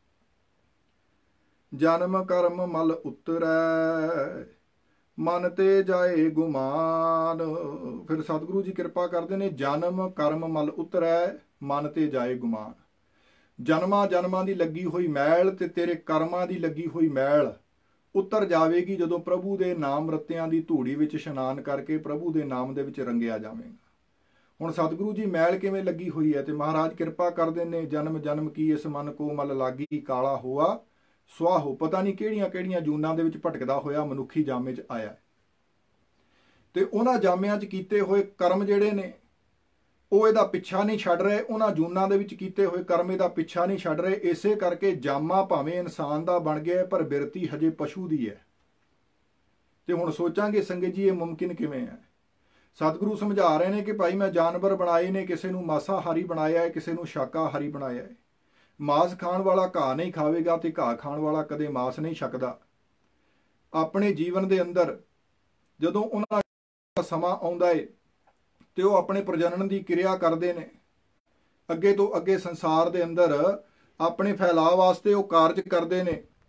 ਜਨਮ ਕਰਮ ਮਲ ਉਤਰੈ, ਮਨ ਤੇ ਜਾਏ ਗੁਮਾਨ। ਫਿਰ ਸਤਿਗੁਰੂ ਜੀ ਕਿਰਪਾ ਕਰਦੇ ਨੇ, ਜਨਮ ਕਰਮ ਮਲ ਉਤਰੈ, ਮਨ ਤੇ ਜਾਏ ਗੁਮਾਨ। ਜਨਮਾਂ ਜਨਮਾਂ ਦੀ ਲੱਗੀ ਹੋਈ ਮੈਲ ਤੇ ਤੇਰੇ ਕਰਮਾਂ ਦੀ ਲੱਗੀ ਹੋਈ ਮੈਲ ਉਤਰ ਜਾਵੇਗੀ ਜਦੋਂ ਪ੍ਰਭੂ ਦੇ ਨਾਮ ਰਤਿਆਂ ਦੀ ਧੂੜੀ ਵਿੱਚ ਇਸ਼ਨਾਨ ਕਰਕੇ ਪ੍ਰਭੂ ਦੇ ਨਾਮ ਦੇ ਵਿੱਚ ਰੰਗਿਆ ਜਾਵੇਗਾ। ਹੁਣ ਸਤਿਗੁਰੂ ਜੀ ਮੈਲ ਕਿਵੇਂ ਲੱਗੀ ਹੋਈ ਹੈ? ਤੇ ਮਹਾਰਾਜ ਕਿਰਪਾ ਕਰਦੇ ਨੇ, ਜਨਮ ਜਨਮ ਕੀ ਇਸ ਮਨ ਕੋ ਮਲ ਲਾਗੀ, ਕਾਲਾ ਹੋਆ ਸੁਆਹੋ। ਪਤਾ ਨਹੀਂ ਕਿਹੜੀਆਂ ਕਿਹੜੀਆਂ ਜੂਨਾਂ ਦੇ ਵਿੱਚ ਭਟਕਦਾ ਹੋਇਆ ਮਨੁੱਖੀ ਜਾਮੇ 'ਚ ਆਇਆ ਤੇ ਉਹਨਾਂ ਜਾਮਿਆਂ 'ਚ ਕੀਤੇ ਹੋਏ ਕਰਮ ਜਿਹੜੇ ਨੇ ਉਹ ਇਹਦਾ ਪਿੱਛਾ ਨਹੀਂ ਛੱਡ ਰਹੇ, ਉਹਨਾਂ ਜੂਨਾਂ ਦੇ ਵਿੱਚ ਕੀਤੇ ਹੋਏ ਕਰਮ ਇਹਦਾ ਪਿੱਛਾ ਨਹੀਂ ਛੱਡ ਰਹੇ। ਇਸੇ ਕਰਕੇ ਜਾਮਾ ਭਾਵੇਂ ਇਨਸਾਨ ਦਾ ਬਣ ਗਿਆ ਪਰ ਬਿਰਤੀ ਹਜੇ ਪਸ਼ੂ ਦੀ ਹੈ। ਤੇ ਹੁਣ ਸੋਚਾਂਗੇ ਸੰਗਤ ਜੀ ਇਹ ਮੁਮਕਿਨ ਕਿਵੇਂ ਹੈ? ਸਤਿਗੁਰੂ ਸਮਝਾ ਰਹੇ ਨੇ ਕਿ ਭਾਈ ਮੈਂ ਜਾਨਵਰ ਬਣਾਏ ਨੇ, ਕਿਸੇ ਨੂੰ ਮਾਸਾਹਾਰੀ ਬਣਾਇਆ ਹੈ, ਕਿਸੇ ਨੂੰ ਸ਼ਾਕਾਹਾਰੀ ਬਣਾਇਆ ਹੈ। ਮਾਸ ਖਾਣ ਵਾਲਾ ਘਾਹ ਨਹੀਂ ਖਾਵੇਗਾ ਤੇ ਘਾਹ ਖਾਣ ਵਾਲਾ ਕਦੇ ਮਾਸ ਨਹੀਂ ਛਕਦਾ। ਆਪਣੇ ਜੀਵਨ ਦੇ ਅੰਦਰ ਜਦੋਂ ਉਹਨਾਂ ਦਾ ਸਮਾਂ ਆਉਂਦਾ ਹੈ ਤੇ ਉਹ ਆਪਣੇ ਪ੍ਰਜਨਨ ਦੀ ਕਿਰਿਆ ਕਰਦੇ ਨੇ, ਅੱਗੇ ਤੋਂ ਅੱਗੇ ਸੰਸਾਰ ਦੇ ਅੰਦਰ ਆਪਣੇ ਫੈਲਾਅ ਵਾਸਤੇ ਉਹ ਕਾਰਜ ਕਰਦੇ ਨੇ।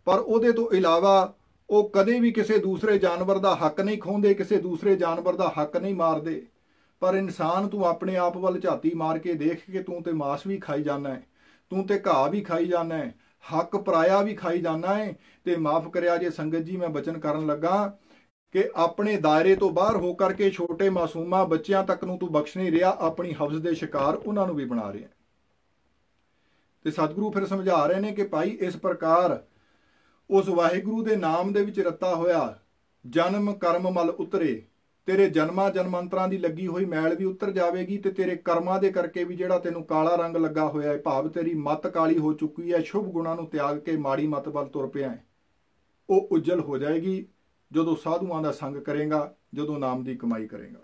ਪਰ ਉਹਦੇ ਤੋਂ ਇਲਾਵਾ ਉਹ ਕਦੇ ਵੀ ਕਿਸੇ ਦੂਸਰੇ ਜਾਨਵਰ ਦਾ ਹੱਕ ਨਹੀਂ ਖੋਹਦੇ, ਕਿਸੇ ਦੂਸਰੇ ਜਾਨਵਰ ਦਾ ਹੱਕ ਨਹੀਂ ਮਾਰਦੇ। ਪਰ ਇਨਸਾਨ ਤੂੰ ਆਪਣੇ ਆਪ ਵੱਲ ਝਾਤੀ ਮਾਰ ਕੇ ਦੇਖ ਕੇ ਤੂੰ ਤੇ ਮਾਸ ਵੀ ਖਾਈ ਜਾਂਦਾ ਹੈ, ਤੂੰ ਤੇ ਘਾਹ ਵੀ ਖਾਈ ਜਾਂਦਾ ਹੈ, ਹੱਕ ਪਰਾਇਆ ਵੀ ਖਾਈ ਜਾਂਦਾ ਹੈ। ਤੇ ਮਾਫ ਕਰਿਆ ਜੇ ਸੰਗਤ ਜੀ, ਮੈਂ ਬਚਨ ਕਰਨ ਲੱਗਾ ਕਿ ਆਪਣੇ ਦਾਇਰੇ ਤੋਂ ਬਾਹਰ ਹੋ ਕਰਕੇ ਛੋਟੇ ਮਾਸੂਮਾਂ ਬੱਚਿਆਂ ਤੱਕ ਨੂੰ ਤੂੰ ਬਖਸ਼ ਨਹੀਂ ਰਿਹਾ, ਆਪਣੀ ਹਵਸ ਦੇ ਸ਼ਿਕਾਰ ਉਹਨਾਂ ਨੂੰ ਵੀ ਬਣਾ ਰਿਹਾ। ਤੇ ਸਤਿਗੁਰੂ ਫਿਰ ਸਮਝਾ ਰਹੇ ਨੇ ਕਿ ਭਾਈ ਇਸ ਪ੍ਰਕਾਰ ਉਸ ਵਾਹਿਗੁਰੂ ਦੇ ਨਾਮ ਦੇ ਵਿੱਚ ਰੱਤਾ ਹੋਇਆ ਜਨਮ ਕਰਮ ਮਲ ਉਤਰੇ, ਤੇਰੇ ਜਨਮਾਂ ਜਨਮਾਂਤਰਾਂ ਦੀ ਲੱਗੀ ਹੋਈ ਮੈਲ ਵੀ ਉਤਰ ਜਾਵੇਗੀ ਤੇ ਤੇਰੇ ਕਰਮਾਂ ਦੇ ਕਰਕੇ ਵੀ ਜਿਹੜਾ ਤੈਨੂੰ ਕਾਲਾ ਰੰਗ ਲੱਗਾ ਹੋਇਆ ਹੈ, ਭਾਵ ਤੇਰੀ ਮੱਤ ਕਾਲੀ ਹੋ ਚੁੱਕੀ ਹੈ, ਸ਼ੁਭ ਗੁਣਾਂ ਨੂੰ ਤਿਆਗ ਕੇ ਮਾੜੀ ਮੱਤ ਵੱਲ ਤੁਰ ਪਿਆ ਹੈ, ਉਹ ਉਜਲ ਹੋ ਜਾਏਗੀ ਜਦੋਂ ਸਾਧੂਆਂ ਦਾ ਸੰਗ ਕਰੇਗਾ, ਜਦੋਂ ਨਾਮ ਦੀ ਕਮਾਈ ਕਰੇਗਾ।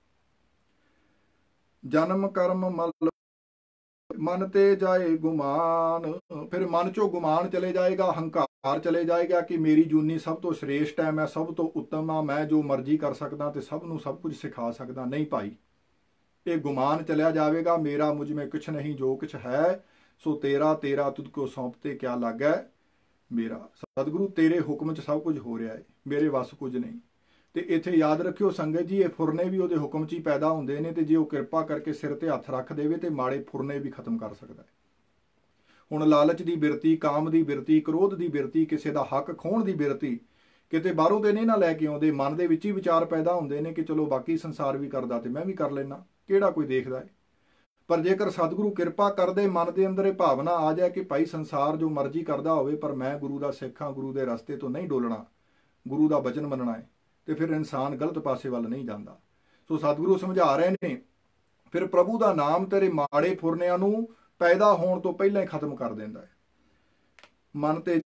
ਜਨਮ ਕਰਮ ਮਲ ਮਨ ਤੇ ਜਾਏ ਗੁਮਾਨ, ਫਿਰ ਮਨ ਚੋਂ ਗੁਮਾਨ ਚਲੇ ਜਾਏਗਾ, ਹੰਕਾਰ ਚਲੇ ਜਾਏਗਾ ਕਿ ਮੇਰੀ ਜੂਨੀ ਸਭ ਤੋਂ ਸ਼੍ਰੇਸ਼ਟ ਹੈ, ਮੈਂ ਸਭ ਤੋਂ ਉੱਤਮ ਹਾਂ, ਮੈਂ ਜੋ ਮਰਜ਼ੀ ਕਰ ਸਕਦਾ ਤੇ ਸਭ ਨੂੰ ਸਭ ਕੁਝ ਸਿਖਾ ਸਕਦਾ। ਨਹੀਂ ਭਾਈ, ਇਹ ਗੁਮਾਨ ਚਲਿਆ ਜਾਵੇਗਾ। ਮੇਰਾ ਮੁਝ में कुछ नहीं जो कुछ है सो तेरा तेरा तुझको सौंपते क्या लागै ਮੇਰਾ। ਸਤਿਗੁਰੂ ਤੇਰੇ ਹੁਕਮ 'ਚ ਸਭ ਕੁਝ ਹੋ ਰਿਹਾ ਹੈ, ਮੇਰੇ ਵੱਸ ਕੁਝ ਨਹੀਂ। ਤੇ ਇੱਥੇ ਯਾਦ ਰੱਖਿਓ ਸੰਗਤ ਜੀ, ਇਹ ਫੁਰਨੇ ਵੀ ਉਹਦੇ ਹੁਕਮ 'ਚ ਹੀ ਪੈਦਾ ਹੁੰਦੇ ਨੇ, ਤੇ ਜੇ ਉਹ ਕਿਰਪਾ ਕਰਕੇ ਸਿਰ ਤੇ ਹੱਥ ਰੱਖ ਦੇਵੇ ਤੇ ਮਾੜੇ ਫੁਰਨੇ ਵੀ ਖਤਮ ਕਰ ਸਕਦਾ ਹੈ। ਹੁਣ ਲਾਲਚ ਦੀ ਬਿਰਤੀ, ਕਾਮ ਦੀ ਬਿਰਤੀ, ਕ੍ਰੋਧ ਦੀ ਬਿਰਤੀ, ਕਿਸੇ ਦਾ ਹੱਕ ਖੋਹਣ ਦੀ ਬਿਰਤੀ ਕਿਤੇ ਬਾਹਰੋਂ ਤੇ ਨਹੀਂ ਨਾ ਲੈ ਕੇ ਆਉਂਦੇ, ਮਨ ਦੇ ਵਿੱਚ ਹੀ ਵਿਚਾਰ ਪੈਦਾ ਹੁੰਦੇ ਨੇ ਕਿ ਚਲੋ ਬਾਕੀ ਸੰਸਾਰ ਵੀ ਕਰਦਾ ਤੇ ਮੈਂ ਵੀ ਕਰ ਲੈਣਾ, ਕਿਹੜਾ ਕੋਈ ਦੇਖਦਾ ਹੈ। ਪਰ ਜੇਕਰ ਸਤਿਗੁਰੂ ਕਿਰਪਾ ਕਰਦੇ, ਮਨ ਦੇ ਅੰਦਰ ਇਹ ਭਾਵਨਾ ਆ ਜਾਏ ਕਿ ਭਾਈ ਸੰਸਾਰ ਜੋ ਮਰਜ਼ੀ ਕਰਦਾ ਹੋਵੇ ਪਰ ਮੈਂ ਗੁਰੂ ਦਾ ਸਿੱਖ ਹਾਂ, ਗੁਰੂ ਦੇ ਰਸਤੇ ਤੋਂ ਨਹੀਂ ਡੋਲਣਾ, ਗੁਰੂ ਦਾ ਬਚਨ ਮੰਨਣਾ ਹੈ, ਤੇ ਫਿਰ ਇਨਸਾਨ ਗਲਤ ਪਾਸੇ ਵੱਲ ਨਹੀਂ ਜਾਂਦਾ। ਸੋ ਸਤਿਗੁਰੂ ਸਮਝਾ ਰਹੇ ਨੇ, ਫਿਰ ਪ੍ਰਭੂ ਦਾ ਨਾਮ ਤੇਰੇ ਮਾੜੇ ਫੁਰਨਿਆਂ ਨੂੰ ਪੈਦਾ ਹੋਣ ਤੋਂ ਪਹਿਲਾਂ ਹੀ ਖਤਮ ਕਰ ਦਿੰਦਾ ਹੈ। ਮਨ ਤੇ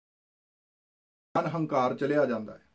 ਹੰਕਾਰ ਚਲਿਆ ਜਾਂਦਾ ਹੈ।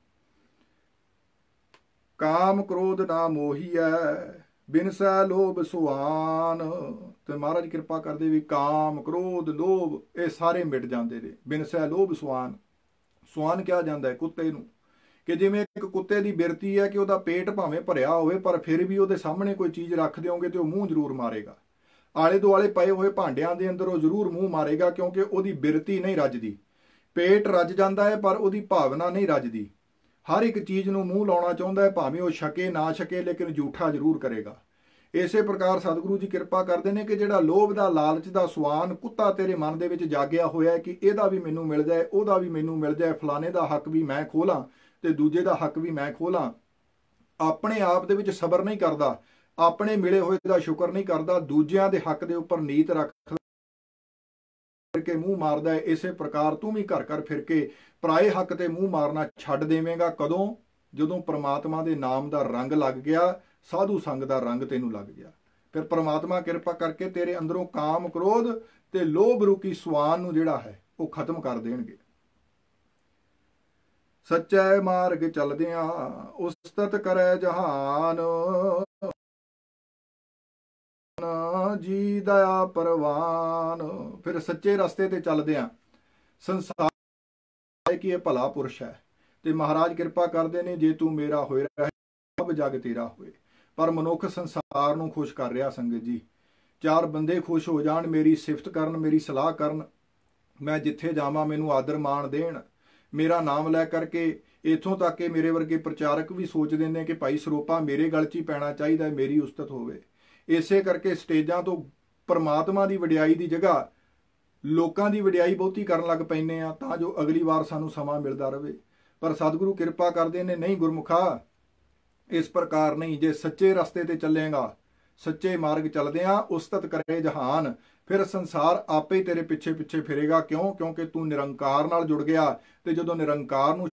ਕਾਮ ਕ੍ਰੋਧ ਨਾ ਮੋਹੀਐ ਬਿਨਸੈ ਲੋਭ ਸੁਆਨ, ਤੇ ਮਹਾਰਾਜ ਕਿਰਪਾ ਕਰਦੇ ਵੀ ਕਾਮ ਕ੍ਰੋਧ ਲੋਭ ਇਹ ਸਾਰੇ ਮਿਟ ਜਾਂਦੇ ਨੇ। ਬਿਨਸੈ ਲੋਭ ਸੁਆਨ, ਸੁਆਨ ਕਿਹਾ ਜਾਂਦਾ ਹੈ ਕੁੱਤੇ ਨੂੰ, ਕਿ ਜਿਵੇਂ ਇੱਕ ਕੁੱਤੇ ਦੀ ਬਿਰਤੀ ਹੈ ਕਿ ਉਹਦਾ ਪੇਟ ਭਾਵੇਂ ਭਰਿਆ ਹੋਵੇ ਪਰ ਫਿਰ ਵੀ ਉਹਦੇ ਸਾਹਮਣੇ ਕੋਈ ਚੀਜ਼ ਰੱਖ ਦਿਓਗੇ ਤੇ ਉਹ ਮੂੰਹ ਜ਼ਰੂਰ ਮਾਰੇਗਾ। ਆਲੇ ਦੁਆਲੇ ਪਏ ਹੋਏ ਭਾਂਡਿਆਂ ਦੇ ਅੰਦਰ ਉਹ ਜ਼ਰੂਰ ਮੂੰਹ ਮਾਰੇਗਾ, ਕਿਉਂਕਿ ਉਹਦੀ ਬਿਰਤੀ ਨਹੀਂ ਰੱਜਦੀ। ਪੇਟ ਰੱਜ ਜਾਂਦਾ ਹੈ ਪਰ ਉਹਦੀ ਭਾਵਨਾ ਨਹੀਂ ਰੱਜਦੀ। ਹਰ ਇੱਕ ਚੀਜ਼ ਨੂੰ ਮੂੰਹ ਲਾਉਣਾ ਚਾਹੁੰਦਾ ਹੈ, ਭਾਵੇਂ ਉਹ ਛਕੇ ਨਾ ਛਕੇ, ਲੇਕਿਨ ਝੂਠਾ ਜ਼ਰੂਰ ਕਰੇਗਾ। ਇਸੇ ਪ੍ਰਕਾਰ ਸਤਿਗੁਰੂ ਜੀ ਕਿਰਪਾ ਕਰਦੇ ਨੇ ਕਿ ਜਿਹੜਾ ਲੋਭ ਦਾ, ਲਾਲਚ ਦਾ ਸੁਆਨ ਕੁੱਤਾ ਤੇਰੇ ਮਨ ਦੇ ਵਿੱਚ ਜਾਗਿਆ ਹੋਇਆ ਹੈ ਕਿ ਇਹਦਾ ਵੀ ਮੈਨੂੰ ਮਿਲ ਜਾਏ, ਉਹਦਾ ਵੀ ਮੈਨੂੰ ਮਿਲ ਜਾਏ, ਫਲਾਣੇ ਦਾ ਹੱਕ ਵੀ ਮੈਂ ਖੋਲਾਂ ਤੇ ਦੂਜੇ ਦਾ ਹੱਕ ਵੀ ਮੈਂ ਖੋਲਾਂ, ਆਪਣੇ ਆਪ ਦੇ ਵਿੱਚ ਸਬਰ ਨਹੀਂ ਕਰਦਾ, ਆਪਣੇ ਮਿਲੇ ਹੋਏ ਦਾ ਸ਼ੁਕਰ ਨਹੀਂ ਕਰਦਾ, ਦੂਜਿਆਂ ਦੇ ਹੱਕ ਦੇ ਉੱਪਰ ਨੀਤ ਰੱਖ ਕੇ ਮੂੰਹ ਮਾਰਦਾ ਹੈ। ਇਸੇ ਪ੍ਰਕਾਰ ਤੂੰ ਵੀ ਘਰ ਘਰ ਫਿਰ ਕੇ ਪਰਾਏ ਹੱਕ ਤੇ ਮੂੰਹ ਮਾਰਨਾ ਛੱਡ ਦੇਵੇਂਗਾ। ਕਦੋਂ? ਜਦੋਂ ਪ੍ਰਮਾਤਮਾ ਦੇ ਨਾਮ ਦਾ ਰੰਗ ਲੱਗ ਗਿਆ, ਸਾਧੂ ਸੰਗ ਦਾ ਰੰਗ ਤੈਨੂੰ ਲੱਗ ਗਿਆ। ਫਿਰ ਪ੍ਰਮਾਤਮਾ ਕਿਰਪਾ ਕਰਕੇ ਤੇਰੇ ਅੰਦਰੋਂ ਕਾਮ ਕ੍ਰੋਧ ਤੇ ਲੋਭ ਰੂਪੀ ਸੁਆਨ ਨੂੰ ਜਿਹੜਾ ਹੈ ਉਹ ਖਤਮ ਕਰ ਦੇਣਗੇ। ਸੱਚੇ ਮਾਰਗ ਚਲਦਿਆਂ ਉਸਤਤ ਕਰੈ ਜਹਾਨ, ਜੀ ਦਇਆ ਪਰਵਾਨ। ਫਿਰ ਸੱਚੇ ਰਸਤੇ ਤੇ ਚੱਲਦਿਆਂ ਸੰਸਾਰ ਕਿ ਇਹ ਭਲਾ ਪੁਰਸ਼ ਹੈ ਤੇ ਮਹਾਰਾਜ ਕਿਰਪਾ ਕਰਦੇ ਨੇ, ਜੇ ਤੂੰ ਮੇਰਾ ਹੋਏ ਰਹੇ ਸਭ ਜਗ ਤੇਰਾ ਹੋਏ। ਪਰ ਮਨੁੱਖ ਸੰਸਾਰ ਨੂੰ ਖੁਸ਼ ਕਰ ਰਿਹਾ ਸੰਗਤ ਜੀ। ਚਾਰ ਬੰਦੇ ਖੁਸ਼ ਹੋ ਜਾਣ, ਮੇਰੀ ਸਿਫਤ ਕਰਨ, ਮੇਰੀ ਸਲਾਹ ਕਰਨ, ਮੈਂ ਜਿੱਥੇ ਜਾਵਾਂ ਮੈਨੂੰ ਆਦਰ ਮਾਣ ਦੇਣ, ਮੇਰਾ ਨਾਮ ਲੈ ਕਰਕੇ ਇੱਥੋਂ ਤੱਕ ਕਿ ਮੇਰੇ ਵਰਗੇ ਪ੍ਰਚਾਰਕ ਵੀ ਸੋਚਦੇ ਨੇ ਕਿ ਭਾਈ ਸਰੋਪਾ ਮੇਰੇ ਗਲ 'ਚ ਹੀ ਪੈਣਾ ਚਾਹੀਦਾ, ਮੇਰੀ ਉਸਤਤ ਹੋਵੇ। ਇਸੇ ਕਰਕੇ ਸਟੇਜਾਂ ਤੋਂ ਪਰਮਾਤਮਾ ਦੀ ਵਡਿਆਈ ਦੀ ਜਗ੍ਹਾ ਲੋਕਾਂ ਦੀ ਵਡਿਆਈ ਬਹੁਤੀ ਕਰਨ ਲੱਗ ਪੈਂਦੇ ਆ, ਤਾਂ ਜੋ ਅਗਲੀ ਵਾਰ ਸਾਨੂੰ ਸਮਾਂ ਮਿਲਦਾ ਰਹੇ। ਪਰ ਸਤਿਗੁਰੂ ਕਿਰਪਾ ਕਰਦੇ ਨੇ, ਨਹੀਂ ਗੁਰਮੁਖਾ, ਇਸ ਪ੍ਰਕਾਰ ਨਹੀਂ। ਜੇ ਸੱਚੇ ਰਸਤੇ ਤੇ ਚੱਲੇਗਾ, ਸੱਚੇ ਮਾਰਗ ਚੱਲਦਿਆਂ ਉਸਤਤ ਕਰੇ ਜਹਾਨ, ਫਿਰ ਸੰਸਾਰ ਆਪੇ ਹੀ ਤੇਰੇ ਪਿੱਛੇ ਪਿੱਛੇ ਫਿਰੇਗਾ। ਕਿਉਂ? ਕਿਉਂਕਿ ਤੂੰ ਨਿਰੰਕਾਰ ਨਾਲ ਜੁੜ ਗਿਆ, ਤੇ ਜਦੋਂ ਨਿਰੰਕਾਰ ਨੂੰ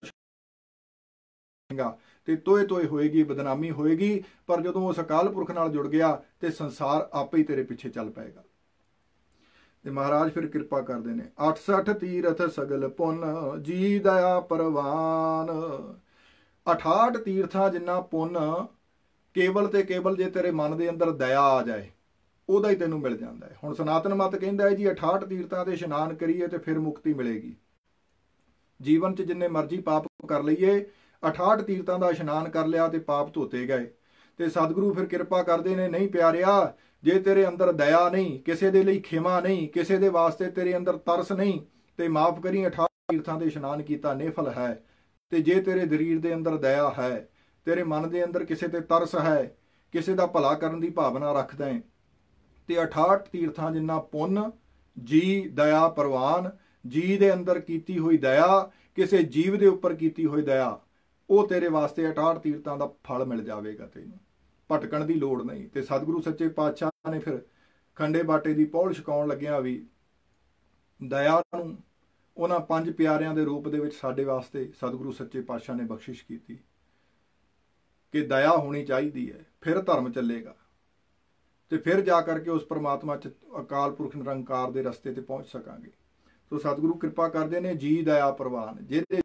ਤੇ ਤੋਏ ਤੋਏ ਹੋਏਗੀ, ਬਦਨਾਮੀ ਹੋਏਗੀ। ਪਰ ਜਦੋਂ ਉਸ ਅਕਾਲ ਪੁਰਖ ਨਾਲ ਜੁੜ ਗਿਆ ਤੇ ਸੰਸਾਰ ਆਪੇ ਹੀ ਤੇਰੇ ਪਿੱਛੇ ਚੱਲ ਪਏਗਾ। ਤੇ ਮਹਾਰਾਜ ਫਿਰ ਕਿਰਪਾ ਕਰਦੇ ਨੇ, 68 ਤੀਰਥ ਸਗਲ ਪੁੰਨ ਜੀ ਦਇਆ ਪਰਵਾਨ। 68 ਤੀਰਥਾਂ ਜਿੰਨਾ ਪੁੰਨ ਕੇਵਲ ਤੇ ਕੇਵਲ ਜੇ ਤੇਰੇ ਮਨ ਦੇ ਅੰਦਰ ਦਇਆ ਆ ਜਾਏ, ਉਹਦਾ ਹੀ ਤੈਨੂੰ ਮਿਲ ਜਾਂਦਾ ਹੈ। ਹੁਣ ਸਨਾਤਨ ਮਤ ਕਹਿੰਦਾ ਹੈ ਜੀ 68 ਤੀਰਥਾਂ ਤੇ ਇਸ਼ਨਾਨ ਕਰੀਏ ਤੇ ਫਿਰ ਮੁਕਤੀ ਮਿਲੇਗੀ। ਜੀਵਨ 'ਚ ਜਿੰਨੇ ਮਰਜ਼ੀ ਪਾਪ ਕਰ ਲਈਏ, 68 ਤੀਰਥਾਂ ਦਾ ਇਸ਼ਨਾਨ ਕਰ ਲਿਆ ਤੇ ਪਾਪ ਧੋਤੇ ਗਏ। ਤੇ ਸਤਿਗੁਰੂ ਫਿਰ ਕਿਰਪਾ ਕਰਦੇ ਨੇ, ਨਹੀਂ ਪਿਆਰਿਆ, ਜੇ ਤੇਰੇ ਅੰਦਰ ਦਇਆ ਨਹੀਂ, ਕਿਸੇ ਦੇ ਲਈ ਖਿਮਾ ਨਹੀਂ, ਕਿਸੇ ਦੇ ਵਾਸਤੇ ਤੇਰੇ ਅੰਦਰ ਤਰਸ ਨਹੀਂ, ਤੇ ਮਾਫ ਕਰੀ 68 ਤੀਰਥਾਂ ਤੇ ਇਸ਼ਨਾਨ ਕੀਤਾ ਨੇਫਲ ਹੈ। ਤੇ ਜੇ ਤੇਰੇ ਸਰੀਰ ਦੇ ਅੰਦਰ ਦਇਆ ਹੈ, ਤੇਰੇ ਮਨ ਦੇ ਅੰਦਰ ਕਿਸੇ ਤੇ ਤਰਸ ਹੈ, ਕਿਸੇ ਦਾ ਭਲਾ ਕਰਨ ਦੀ ਭਾਵਨਾ ਰੱਖਦਾ ਹੈ, ਤੇ 68 ਤੀਰਥਾਂ ਜਿੰਨਾ ਪੁੰਨ ਜੀ ਦਇਆ ਪ੍ਰਵਾਨ, ਜੀ ਦੇ ਅੰਦਰ ਕੀਤੀ ਹੋਈ ਦਇਆ, ਕਿਸੇ ਜੀਵ ਦੇ ਉੱਪਰ ਕੀਤੀ ਹੋਈ ਦਇਆ, ਉਹ ਤੇਰੇ ਵਾਸਤੇ 68 ਤੀਰਥਾਂ ਦਾ ਫਲ ਮਿਲ ਜਾਵੇਗਾ। ਤੈਨੂੰ ਭਟਕਣ ਦੀ ਲੋੜ ਨਹੀਂ। ਤੇ ਸਤਿਗੁਰੂ ਸੱਚੇ ਪਾਤਸ਼ਾਹ ਨੇ ਫਿਰ ਖੰਡੇ ਬਾਟੇ ਦੀ ਪੌਲ ਛਕਾਉਣ ਲੱਗਿਆ ਵੀ ਦਇਆ ਨੂੰ ਉਹਨਾਂ 5 ਪਿਆਰਿਆਂ ਦੇ ਰੂਪ ਦੇ ਵਿੱਚ ਸਾਡੇ ਵਾਸਤੇ ਸਤਿਗੁਰੂ ਸੱਚੇ ਪਾਤਸ਼ਾਹ ਨੇ ਬਖਸ਼ਿਸ਼ ਕੀਤੀ ਕਿ ਦਇਆ ਹੋਣੀ ਚਾਹੀਦੀ ਹੈ, ਫਿਰ ਧਰਮ ਚੱਲੇਗਾ ਤੇ ਫਿਰ ਜਾ ਕਰਕੇ ਉਸ ਪਰਮਾਤਮਾ ਚ ਅਕਾਲ ਪੁਰਖ ਨਿਰੰਕਾਰ ਦੇ ਰਸਤੇ ਤੇ ਪਹੁੰਚ ਸਕਾਂਗੇ। ਸੋ ਸਤਿਗੁਰੂ ਕਿਰਪਾ ਕਰਦੇ ਨੇ ਜੀ ਦਇਆ ਪ੍ਰਵਾਨ, ਜਿਹਦੇ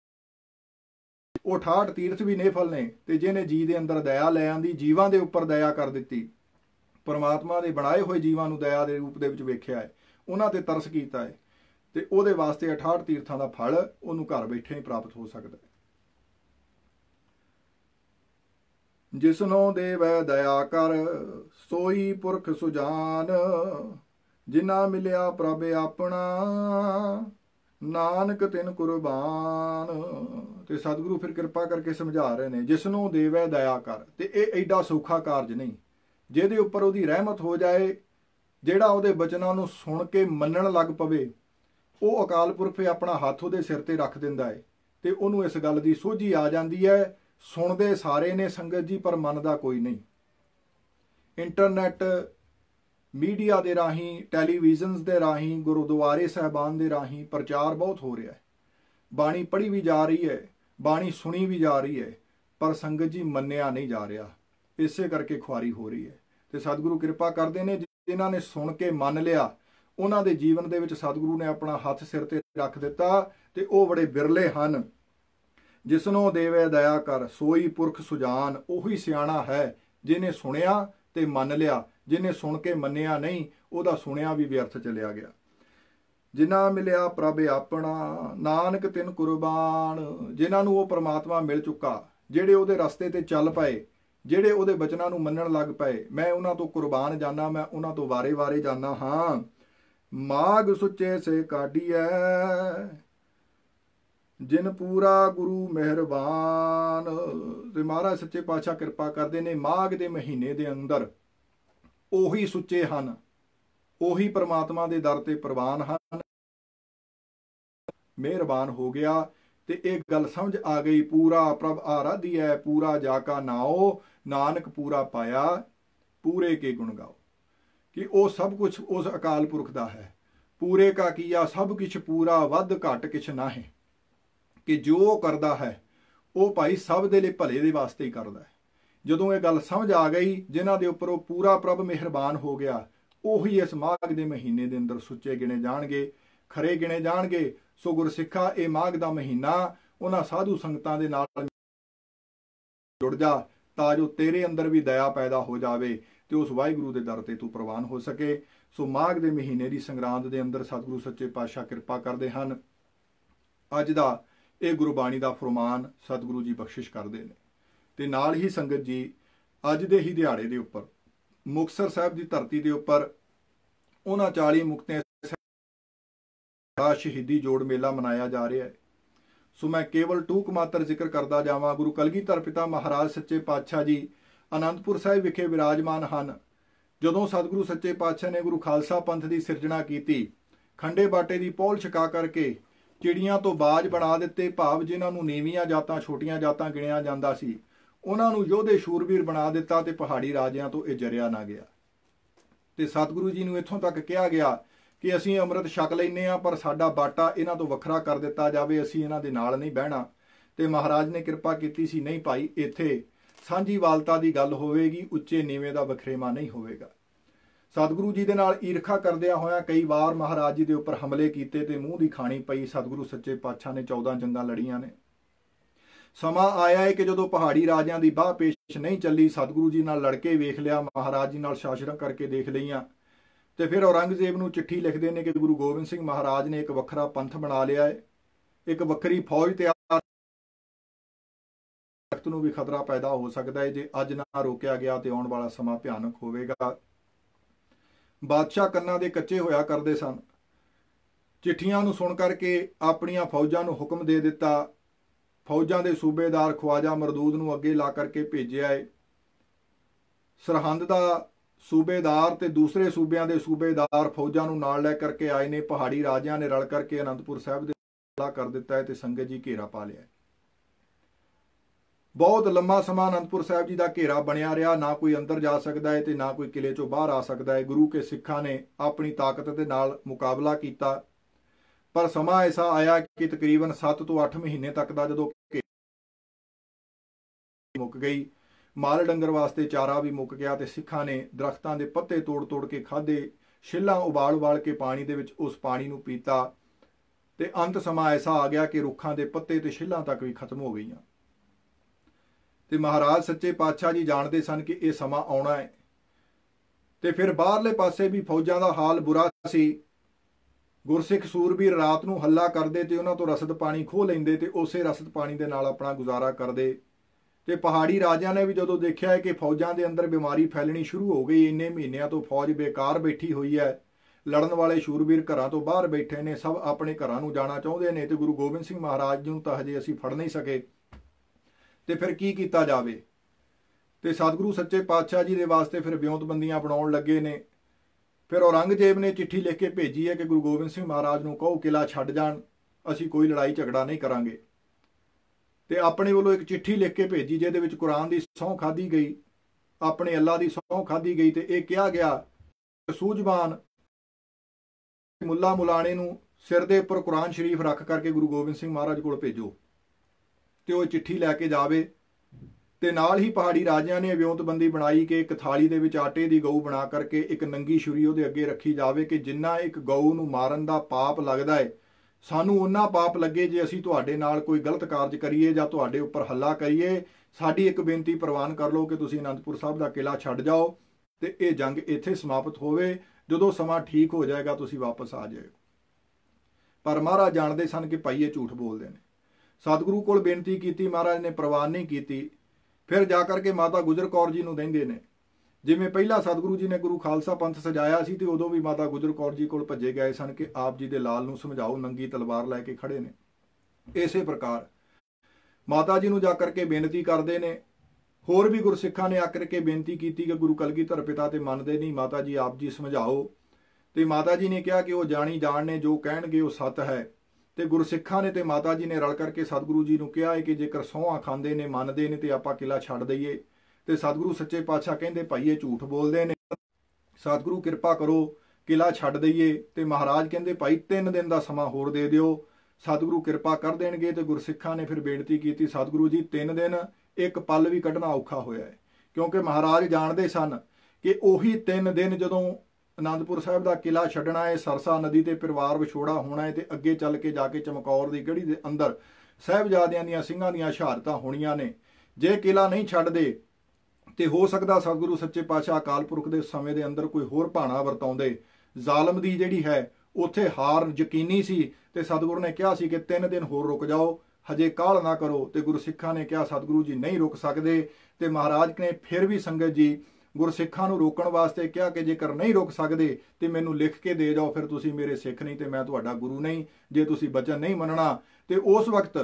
ਉਹ 68 ਤੀਰਥ ਵੀ ਨੇਫਲ ਨੇ, ਤੇ ਜਿਹਨੇ ਜੀ ਦੇ ਅੰਦਰ ਦਇਆ ਲੈ ਆਂਦੀ, ਜੀਵਾਂ ਦੇ ਉੱਪਰ ਦਇਆ ਕਰ ਦਿੱਤੀ, ਪਰਮਾਤਮਾ ਦੇ ਬਣਾਏ ਹੋਏ ਜੀਵਾਂ ਨੂੰ ਦਇਆ ਦੇ ਰੂਪ ਦੇ ਵਿੱਚ ਵੇਖਿਆ ਹੈ, ਉਹਨਾਂ ਤੇ ਤਰਸ ਕੀਤਾ ਹੈ, ਤੇ ਉਹਦੇ ਵਾਸਤੇ 68 ਤੀਰਥਾਂ ਦਾ ਫਲ ਉਹਨੂੰ ਘਰ ਬੈਠੇ ਹੀ ਪ੍ਰਾਪਤ ਹੋ ਸਕਦਾ ਹੈ। ਜਿਸਨੋਂ ਦੇਵੈ ਦਇਆ ਕਰ ਸੋਈ ਪੁਰਖ ਸੁਜਾਨ, ਜਿਨਾ ਮਿਲਿਆ ਪ੍ਰਭ ਆਪਣਾ ਨਾਨਕ ਤਿਨ ਕੁਰਬਾਨ। ਤੇ ਸਤਿਗੁਰੂ ਫਿਰ ਕਿਰਪਾ ਕਰਕੇ ਸਮਝਾ ਰਹੇ ਨੇ, ਜਿਸਨੋਂ ਦੇਵੈ ਦਇਆ ਕਰ, ਤੇ ਇਹ ਐਡਾ ਸੌਖਾ ਕਾਰਜ ਨਹੀਂ। ਜਿਹਦੇ ਉੱਪਰ ਉਹਦੀ ਰਹਿਮਤ ਹੋ ਜਾਏ, ਜਿਹੜਾ ਉਹਦੇ ਬਚਨਾਂ ਨੂੰ ਸੁਣ ਕੇ ਮੰਨਣ ਲੱਗ ਪਵੇ, ਉਹ ਅਕਾਲ ਪੁਰਖ ਆਪਣਾ ਹੱਥ ਉਹਦੇ ਸਿਰ ਤੇ ਰੱਖ ਦਿੰਦਾ ਹੈ, ਤੇ ਉਹਨੂੰ ਇਸ ਗੱਲ ਦੀ ਸੋਝੀ ਆ ਜਾਂਦੀ ਹੈ। ਸੁਣਦੇ ਸਾਰੇ ਨੇ ਸੰਗਤ ਜੀ, ਪਰ ਮੰਨਦਾ ਕੋਈ ਨਹੀਂ। ਇੰਟਰਨੈਟ ਮੀਡੀਆ ਦੇ ਰਾਹੀਂ, ਟੈਲੀਵਿਜ਼ਨਸ ਦੇ ਰਾਹੀਂ, ਗੁਰਦੁਆਰੇ ਸਾਹਿਬਾਨ ਦੇ ਰਾਹੀਂ ਪ੍ਰਚਾਰ ਬਹੁਤ ਹੋ ਰਿਹਾ ਹੈ, ਬਾਣੀ ਪੜ੍ਹੀ ਵੀ ਜਾ ਰਹੀ ਹੈ, ਬਾਣੀ ਸੁਣੀ ਵੀ ਜਾ ਰਹੀ ਹੈ, ਪਰ ਸੰਗਤ ਜੀ ਮੰਨਿਆ ਨਹੀਂ ਜਾ ਰਿਹਾ। ਇਸੇ ਕਰਕੇ ਖੁਆਰੀ ਹੋ ਰਹੀ ਹੈ। ਤੇ ਸਤਿਗੁਰੂ ਕਿਰਪਾ ਕਰਦੇ ਨੇ, ਜਿਨ੍ਹਾਂ ਨੇ ਸੁਣ ਕੇ ਮੰਨ ਲਿਆ, ਉਹਨਾਂ ਦੇ ਜੀਵਨ ਦੇ ਵਿੱਚ ਸਤਿਗੁਰੂ ਨੇ ਆਪਣਾ ਹੱਥ ਸਿਰ ਤੇ ਰੱਖ ਦਿੱਤਾ, ਤੇ ਉਹ ਬੜੇ ਬਿਰਲੇ ਹਨ। ਜਿਸਨੋਂ ਦੇਵੇ ਦਇਆ ਕਰ ਸੋਈ ਪੁਰਖ ਸੁਜਾਨ, ਉਹੀ ਸਿਆਣਾ ਹੈ ਜਿਹਨੇ ਸੁਣਿਆ ਤੇ ਮੰਨ ਲਿਆ। ਜਿਹਨੇ ਸੁਣ ਕੇ ਮੰਨਿਆ ਨਹੀਂ, ਉਹਦਾ ਸੁਣਿਆ ਵੀ ਵਿਅਰਥ ਚਲਿਆ ਗਿਆ। ਜਿਨ੍ਹਾਂ ਮਿਲਿਆ ਪ੍ਰਭ ਆਪਣਾ ਨਾਨਕ ਤਿਨ ਕੁਰਬਾਨ, ਜਿਨ੍ਹਾਂ ਨੂੰ ਉਹ ਪਰਮਾਤਮਾ ਮਿਲ ਚੁੱਕਾ, ਜਿਹੜੇ ਉਹਦੇ ਰਸਤੇ ਤੇ ਚੱਲ ਪਏ, ਜਿਹੜੇ ਉਹਦੇ ਬਚਨਾਂ ਨੂੰ ਮੰਨਣ ਲੱਗ ਪਏ, ਮੈਂ ਉਹਨਾਂ ਤੋਂ ਕੁਰਬਾਨ ਜਾਨਾ, ਮੈਂ ਉਹਨਾਂ ਤੋਂ ਵਾਰੇ-ਵਾਰੇ ਜਾਨਾ ਹਾਂ। ਮਾਗ ਸੁੱਚੇ ਸੇ ਕਾਢੀਐ ਜਿਨ ਪੂਰਾ ਗੁਰੂ ਮਿਹਰਬਾਨ। ਤੇ ਮਹਾਰਾਜ ਸੱਚੇ ਪਾਤਸ਼ਾਹ ਕਿਰਪਾ ਕਰਦੇ ਨੇ, ਮਾਘ ਦੇ ਮਹੀਨੇ ਦੇ ਅੰਦਰ ਉਹੀ ਸੁੱਚੇ ਹਨ, ਉਹੀ ਪਰਮਾਤਮਾ ਦੇ ਦਰ ਤੇ ਪ੍ਰਵਾਨ ਹਨ। ਮਿਹਰਬਾਨ ਹੋ ਗਿਆ ਤੇ ਇਹ ਗੱਲ ਸਮਝ ਆ ਗਈ, ਪੂਰਾ ਪ੍ਰਭ ਆਰਾਧੀਐ ਪੂਰਾ ਜਾ ਕਾ ਨਾਓ, ਨਾਨਕ ਪੂਰਾ ਪਾਇਆ ਪੂਰੇ ਕੇ ਗੁਣ ਗਾਓ। ਕਿ ਉਹ ਸਭ ਕੁਝ ਉਸ ਅਕਾਲ ਪੁਰਖ ਦਾ ਹੈ। ਪੂਰੇ ਕਾ ਕੀਆ ਸਭ ਕੁਛ ਪੂਰਾ, ਵੱਧ ਘੱਟ ਕਿਛ ਨਾਹੀਂ। ਕਿ ਜੋ ਉਹ ਕਰਦਾ ਹੈ ਉਹ ਭਾਈ ਸਭ ਦੇ ਲਈ ਭਲੇ ਦੇ ਵਾਸਤੇ ਹੀ ਕਰਦਾ ਹੈ। ਜਦੋਂ ਇਹ ਗੱਲ ਸਮਝ ਆ ਗਈ, ਜਿਨ੍ਹਾਂ ਦੇ ਉੱਪਰ ਉਹ ਪੂਰਾ ਪ੍ਰਭ ਮਿਹਰਬਾਨ ਹੋ ਗਿਆ, ਉਹੀ ਇਸ ਮਾਘ ਦੇ ਮਹੀਨੇ ਦੇ ਅੰਦਰ ਸੁੱਚੇ ਗਿਣੇ ਜਾਣਗੇ, ਖਰੇ ਗਿਣੇ ਜਾਣਗੇ। ਸੋ ਗੁਰਸਿੱਖਾ, ਇਹ ਮਾਘ ਦਾ ਮਹੀਨਾ ਉਹਨਾਂ ਸਾਧੂ ਸੰਗਤਾਂ ਦੇ ਨਾਲ ਜੁੜ ਜਾ, ਤਾਂ ਜੋ ਤੇਰੇ ਅੰਦਰ ਵੀ ਦਇਆ ਪੈਦਾ ਹੋ ਜਾਵੇ ਤੇ ਉਸ ਵਾਹਿਗੁਰੂ ਦੇ ਦਰ ਤੇ ਤੂੰ ਪ੍ਰਵਾਨ ਹੋ ਸਕੇ। ਸੋ ਮਾਘ ਦੇ ਮਹੀਨੇ ਦੀ ਸੰਗਰਾਂਦ ਦੇ ਅੰਦਰ ਸਤਿਗੁਰੂ ਸੱਚੇ ਪਾਤਸ਼ਾਹ ਕਿਰਪਾ ਕਰਦੇ ਹਨ। ਅੱਜ ਦਾ ਇਹ ਗੁਰਬਾਣੀ ਦਾ ਫਰਮਾਨ ਸਤਿਗੁਰੂ ਜੀ ਬਖਸ਼ਿਸ਼ ਕਰਦੇ ਨੇ। ਤੇ ਨਾਲ ਹੀ ਸੰਗਤ ਜੀ, ਅੱਜ ਦੇ ਹੀ ਦਿਹਾੜੇ ਦੇ ਉੱਪਰ ਮੁਕਤਸਰ ਸਾਹਿਬ ਦੀ ਧਰਤੀ ਦੇ ਉੱਪਰ ਉਹਨਾਂ 40 ਮੁਕਤਿਆਂ ਦਾ ਸ਼ਹੀਦੀ ਜੋੜ ਮੇਲਾ ਮਨਾਇਆ ਜਾ ਰਿਹਾ ਹੈ। ਸੋ ਮੈਂ ਕੇਵਲ ਟੂਕ ਮਾਤਰ ਜ਼ਿਕਰ ਕਰਦਾ ਜਾਵਾਂ। ਗੁਰੂ ਕਲਗੀਧਰ ਪਿਤਾ ਮਹਾਰਾਜ ਸੱਚੇ ਪਾਤਸ਼ਾਹ ਜੀ ਅਨੰਦਪੁਰ ਸਾਹਿਬ ਵਿਖੇ ਵਿਰਾਜਮਾਨ ਹਨ। ਜਦੋਂ ਸਤਿਗੁਰੂ ਸੱਚੇ ਪਾਤਸ਼ਾਹ ਨੇ ਗੁਰੂ ਖਾਲਸਾ ਪੰਥ ਦੀ ਸਿਰਜਣਾ ਕੀਤੀ, ਖੰਡੇ ਬਾਟੇ ਦੀ ਪੌਲ ਛਕਾ ਕਰਕੇ ਚਿੜੀਆਂ ਤੋਂ ਬਾਜ ਬਣਾ ਦਿੱਤੇ, ਭਾਵ ਜਿਨ੍ਹਾਂ ਨੂੰ ਨੀਵੀਆਂ ਜਾਤਾਂ, ਛੋਟੀਆਂ ਜਾਤਾਂ ਗਿਣਿਆ ਜਾਂਦਾ ਸੀ, ਉਹਨਾਂ ਨੂੰ ਯੋਧੇ ਸ਼ੂਰਵੀਰ ਬਣਾ ਦਿੱਤਾ ਤੇ ਪਹਾੜੀ ਰਾਜਿਆਂ ਤੋਂ ਇਹ ਜਰਿਆ ਨਾ ਗਿਆ। ਤੇ ਸਤਿਗੁਰੂ ਜੀ ਨੂੰ ਇੱਥੋਂ ਤੱਕ ਕਿਹਾ ਗਿਆ ਕਿ ਅਸੀਂ ਅੰਮ੍ਰਿਤ ਛਕ ਲੈਨੇ ਆ, ਪਰ ਸਾਡਾ ਬਾਟਾ ਇਹਨਾਂ ਤੋਂ ਵੱਖਰਾ ਕਰ ਦਿੱਤਾ ਜਾਵੇ, ਅਸੀਂ ਇਹਨਾਂ ਦੇ ਨਾਲ ਨਹੀਂ ਬਹਿਣਾ। ਤੇ ਮਹਾਰਾਜ ਨੇ ਕਿਰਪਾ ਕੀਤੀ ਸੀ, ਨਹੀਂ ਭਾਈ, ਇੱਥੇ ਸਾਂਝੀਵਾਲਤਾ ਦੀ ਗੱਲ ਹੋਵੇਗੀ, ਉੱਚੇ ਨੀਵੇਂ ਦਾ ਵਖਰੇਵਾ ਨਹੀਂ ਹੋਵੇਗਾ। ਸਤਿਗੁਰੂ ਜੀ ਦੇ ਨਾਲ ਈਰਖਾ ਕਰਦਿਆਂ ਹੋਇਆਂ ਕਈ ਵਾਰ ਮਹਾਰਾਜ ਜੀ ਦੇ ਉੱਪਰ ਹਮਲੇ ਕੀਤੇ ਤੇ ਮੂੰਹ ਦੀ ਖਾਣੀ ਪਈ। ਸਤਿਗੁਰੂ ਸੱਚੇ ਪਾਤਸ਼ਾਹ ਨੇ 14 ਜੰਗਾਂ ਲੜੀਆਂ ਨੇ। ਸਮਾਂ ਆਇਆ ਹੈ ਕਿ ਜਦੋਂ ਪਹਾੜੀ ਰਾਜਿਆਂ ਦੀ ਬਾਹ ਪੇਸ਼ ਨਹੀਂ ਚੱਲੀ, ਸਤਿਗੁਰੂ ਜੀ ਨਾਲ ਲੜ ਕੇ ਵੇਖ ਲਿਆ, ਮਹਾਰਾਜ ਜੀ ਨਾਲ ਸ਼ਾਸਨ ਕਰਕੇ ਦੇਖ ਲਈਆਂ, ਤੇ ਫਿਰ ਔਰੰਗਜ਼ੇਬ ਨੂੰ ਚਿੱਠੀ ਲਿਖਦੇ ਨੇ ਕਿ ਗੁਰੂ ਗੋਬਿੰਦ ਸਿੰਘ ਮਹਾਰਾਜ ਨੇ ਇੱਕ ਵੱਖਰਾ ਪੰਥ ਬਣਾ ਲਿਆ ਹੈ, ਇੱਕ ਵੱਖਰੀ ਫੌਜ ਤਿਆਰ, ਤਖਤ ਨੂੰ ਵੀ ਖਤਰਾ ਪੈਦਾ ਹੋ ਸਕਦਾ ਹੈ। ਜੇ ਅੱਜ ਨਾ ਰੋਕਿਆ ਗਿਆ ਤੇ ਆਉਣ ਵਾਲਾ ਸਮਾਂ ਭਿਆਨਕ ਹੋਵੇਗਾ। ਬਾਦਸ਼ਾਹ ਕੰਨਾਂ ਦੇ ਕੱਚੇ ਹੋਇਆ ਕਰਦੇ ਸਨ। चिट्ठियां नूं सुन करके अपनियां फौजां नूं हुक्म दे दिता। फौजां दे सूबेदार ख्वाजा मरदूद नूं अगे ला करके भेजिया है। सरहंद दा सूबेदार ते दूसरे सूबਿਆਂ ਦੇ सूबेदार फौजां नूं नाल लै करके आए ने। पहाड़ी राजिਆਂ ने रल करके आनंदपुर साहिब दे हमला कर दिता है ते संगत जी घेरा पा लिया। बहुत लंबा समा आनंदपुर साहिब जी का घेरा बनया रहा। ना कोई अंदर जा सकता है ते ना कोई किले चों बाहर आ सकता है। गुरु के सिखां ने अपनी ताकत के नाल मुकाबला किया, पर समा ऐसा आया कि तकरीबन 7 ਤੋਂ 8 महीने तक का जदों मुक गई, माल डंगर वास्ते चारा भी मुक गया ते सिखां ने दरख्तां दे पत्ते तोड़ तोड़ के खाधे, छिल्लां उबाल उबाल के पानी दे विच उस पानी नूं पीता ते अंत समा ऐसा आ गया कि रुखां दे पत्ते ते छिल्लां तक भी खत्म हो गईयां। ते महाराज सच्चे पातशाह जी जानते सन कि यह समा आउणा है। ते फिर बाहरले पासे भी फौजां दा हाल बुरा सी। गुरसिख सूरबीर रात नूं हल्ला करदे ते उन्हां तों रसद पानी खोह लैंदे ते उसे रसद पानी दे नाल अपना गुजारा करदे। ते पहाड़ी राजिਆਂ ने भी जदों देखिया है कि फौजां दे अंदर बीमारी फैलनी शुरू हो गई, इन्ने महीनों तो फौज बेकार बैठी हुई है, लड़न वाले शूरबीर घरां तो बाहर बैठे ने, सब अपने घरां नूं जाना चाहुंदे ने ते गुरु गोबिंद सिंह महाराज नूं तां हजे असीं फड़ नहीं सके। ते फिर की कीता जावे? ते सतगुरु सच्चे पातशाह जी दे वास्ते फिर ब्योंतबंदियां बनाउण लगे ने। फिर औरंगजेब ने चिट्ठी लिख के भेजी है कि गुरु गोबिंद सिंह महाराज नूं कहो किला छड्ड जाण, असीं कोई लड़ाई झगड़ा नहीं करांगे। ते अपने वालों एक चिट्ठी लिख के भेजी जिहदे विच कुरान की सौं खाधी गई, अपने अल्लाह की सौं खाधी गई ते यह कहा गया सूझवान मुला मुलाने नूं सिर दे उपर कुरान शरीफ रख करके गुरु गोबिंद सिंह महाराज कोल भेजो ते वह चिट्ठी लैके जावे। ते नाल ही पहाड़ी राजिਆਂ ने विਉਂਤਬੰਦੀ बनाई कि एक थाली दे विच आटे की गऊ बना करके एक नंगी छुरी उहदे अगे रखी जावे कि जिन्ना एक गऊ नूं मारन दा पाप लगदा है, सानू उन्ना पाप लगे जे असीं तुहाडे नाल कोई गलत कारज करिए जां तुहाडे उपर हल्ला करिए। साडी एक बेनती प्रवान कर लो कि तुसीं आनंदपुर साहिब दा किला छड्ड जाओ ते ये जंग इत्थे समाप्त होवे, जदों समा ठीक हो जाएगा तुसीं वापस आ जाओ। पर महाराज जानते सन कि भाई ये झूठ बोलते हैं। सतगुरु कोल बेनती की, महाराज ने प्रवान नहीं की। फिर जा करके माता गुजर कौर जी नूं देंदे ने। जिवें पहला सतगुरु जी ने गुरु खालसा पंथ सजाया सी ते उदों भी माता गुजर कौर जी कोल भज्जे गए सन कि आप जी दे लाल नूं समझाओ, नंगी तलवार लैके खड़े ने। इसे प्रकार माता जी नूं जा करके बेनती करदे ने। होर भी गुरसिखां ने आकर के बेनती की कि गुरु कलगीधर पिता ते मनदे नहीं, माता जी आप जी समझाओ। ते माता जी ने कहा कि वह जानी जान ने जो कहणगे वो सत है। ते गुरसिखां ने ते माता जी ने रल करके सतगुरु जी नूं कहा है कि जेकर सौंहां खांदे ने मनदे ने ते आपां किला छड्ड दईए। ते सतगुरु सच्चे पातशाह कहंदे भाई ये झूठ बोलदे ने, सतगुरु किरपा करो किला छड्ड दईए। ते महाराज कहंदे भाई 3 दिन का समा होर दे दिओ, सतगुरु किरपा कर देणगे। ते गुरसिखां ने फिर बेनती की, सतगुरु जी 3 दिन एक पल भी कढना औखा होया है, क्योंकि महाराज जानते सन कि उही 3 दिन जदों आनंदपुर साहिब का किला छड्डना है, सरसा नदी ते परिवार विछोड़ा होना है ते अगे चल के जाके चमकौर की गढ़ी के अंदर साहिबजादियां दीयां सिंघां दीयां शहादतां होणीਆਂ ने। जे किला नहीं छड्डदे ते हो सकदा सतगुरु सच्चे पातशाह अकाल पुरख के समय के अंदर कोई होर भाणा वरताउंदे। जालम दी जिहड़ी है उत्थे हार यकीनी सी ते सतगुरु ने कहा सी कि 3 दिन होर रुक जाओ, हजे काहल ना करो। ते गुरसिखां ने कहा सतगुरु जी नहीं रुक सकते। ते महाराज ने फिर भी संगत जी गुरसिखां नूं रोकण वास्ते कहा कि जेकर नहीं रुक सकते तो मैनूं लिख के दे जाओ, फिर तुसीं मेरे सिख नहीं तो मैं तुहाडा गुरु नहीं, जे तुसीं बचन नहीं मनना। ते उस वक्त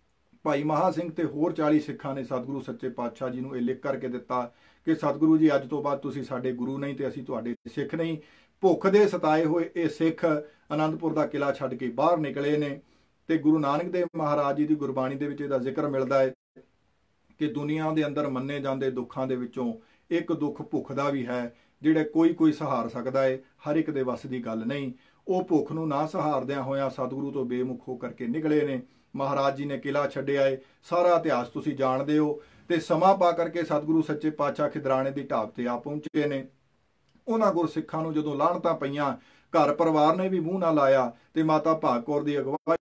भाई महा सिंह ते होर 40 सिखां ने सतगुरु सच्चे पातशाह जी नूं लिख करके दिता कि सतगुरु जी अज तो बाद तुसीं साडे गुरु नहीं ते असीं तुहाडे सिख नहीं। भुख दे सताए होए ये सिख आनंदपुर का किला छड्ड के बाहर निकले ने। ते गुरु नानक देव महाराज जी की गुरबाणी दे विच इहदा जिक्र मिलदा है कि दुनिया दे अंदर मन्ने जांदे दुखां दे विचों एक दुख भुख दा भी है, जिहड़ा कोई सहार सकदा है, हर एक दे वस दी गल नहीं। वो भुख नूं ना सहारदियां होया सतगुरु तो बेमुख हो करके निकले ने। महाराज जी ने किला छड्डिया है, सारा इतिहास तुसीं जाणदे हो। ते समा पा करके सतगुरु सच्चे पातशाह खिदराणे दी ढाब ते आ पहुंचे ने। उन्हां गुरसिखां नूं जदों लाहणतां पईयां, घर परिवार ने भी मूँह ना लाया ते माता भाग कौर दी अगवाई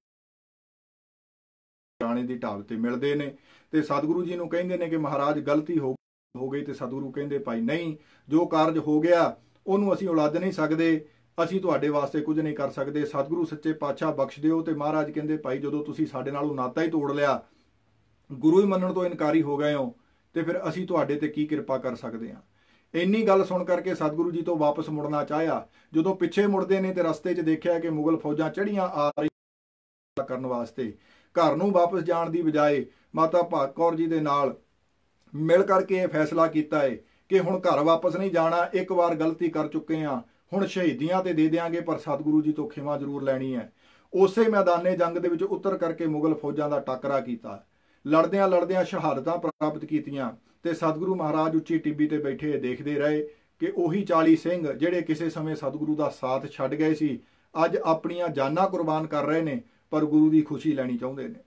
खिदराणे दी ढाब ते मिलदे ने। ते सतगुरु जी नूं कहिंदे ने कि महाराज गलती हो गई। तो सतगुरु कहंदे भाई नहीं, जो कारज हो गया उन्होंने असीं उलझ नहीं सकते, असीं तुहाडे वास्ते कुछ नहीं कर सकते, सतगुरु सच्चे पातशाह बख्श दिओ। ते महाराज कहंदे भाई जदों तुसीं साडे नालों नाता ही तोड़ लिया, गुरु ही मनण तो इनकारी हो गए हो, तो फिर असीं तुहाडे ते की किरपा कर सकते हैं। ਇੰਨੀ ਗੱਲ ਸੁਣ ਕਰਕੇ ਸਤਿਗੁਰੂ ਜੀ ਤੋਂ ਵਾਪਸ ਮੁੜਨਾ ਚਾਹਿਆ। ਜਦੋਂ ਪਿੱਛੇ ਮੁੜਦੇ ਨੇ ਤੇ ਰਸਤੇ 'ਚ ਦੇਖਿਆ ਕਿ ਮੁਗਲ ਫੌਜਾਂ ਚੜ੍ਹੀਆਂ ਆ ਰਹੀਆਂ ਕਰਨ ਵਾਸਤੇ। ਘਰ ਨੂੰ ਵਾਪਸ ਜਾਣ ਦੀ ਬਜਾਏ ਮਾਤਾ ਭਾਗ ਕੌਰ ਜੀ ਦੇ ਨਾਲ ਮਿਲ ਕਰਕੇ ਇਹ ਫੈਸਲਾ ਕੀਤਾ ਹੈ ਕਿ ਹੁਣ ਘਰ ਵਾਪਸ ਨਹੀਂ ਜਾਣਾ, ਇੱਕ ਵਾਰ ਗਲਤੀ ਕਰ ਚੁੱਕੇ ਹਾਂ, ਹੁਣ ਸ਼ਹੀਦੀਆਂ ਤੇ ਦੇ ਦਿਆਂਗੇ ਪਰ ਸਤਿਗੁਰੂ ਜੀ ਤੋਂ ਖਿਮਾ ਜ਼ਰੂਰ ਲੈਣੀ ਹੈ। ਉਸੇ ਮੈਦਾਨੇ ਜੰਗ ਦੇ ਵਿੱਚ ਉਤਰ ਕਰਕੇ ਮੁਗਲ ਫੌਜਾਂ ਦਾ ਟਾਕਰਾ ਕੀਤਾ, ਲੜਦਿਆਂ ਲੜਦਿਆਂ ਸ਼ਹਾਦਤਾਂ ਪ੍ਰਾਪਤ ਕੀਤੀਆਂ ਤੇ ਸਤਿਗੁਰੂ ਮਹਾਰਾਜ ਉੱਚੀ ਟਿੱਬੀ ਤੇ ਬੈਠੇ ਦੇਖਦੇ ਰਹੇ ਕਿ ਉਹੀ 40 ਸਿੰਘ ਜਿਹੜੇ ਕਿਸੇ ਸਮੇਂ ਸਤਿਗੁਰੂ ਦਾ ਸਾਥ ਛੱਡ ਗਏ ਸੀ, ਅੱਜ ਆਪਣੀਆਂ ਜਾਨਾਂ ਕੁਰਬਾਨ ਕਰ ਰਹੇ ਨੇ ਪਰ ਗੁਰੂ ਦੀ ਖੁਸ਼ੀ ਲੈਣੀ ਚਾਹੁੰਦੇ ਨੇ।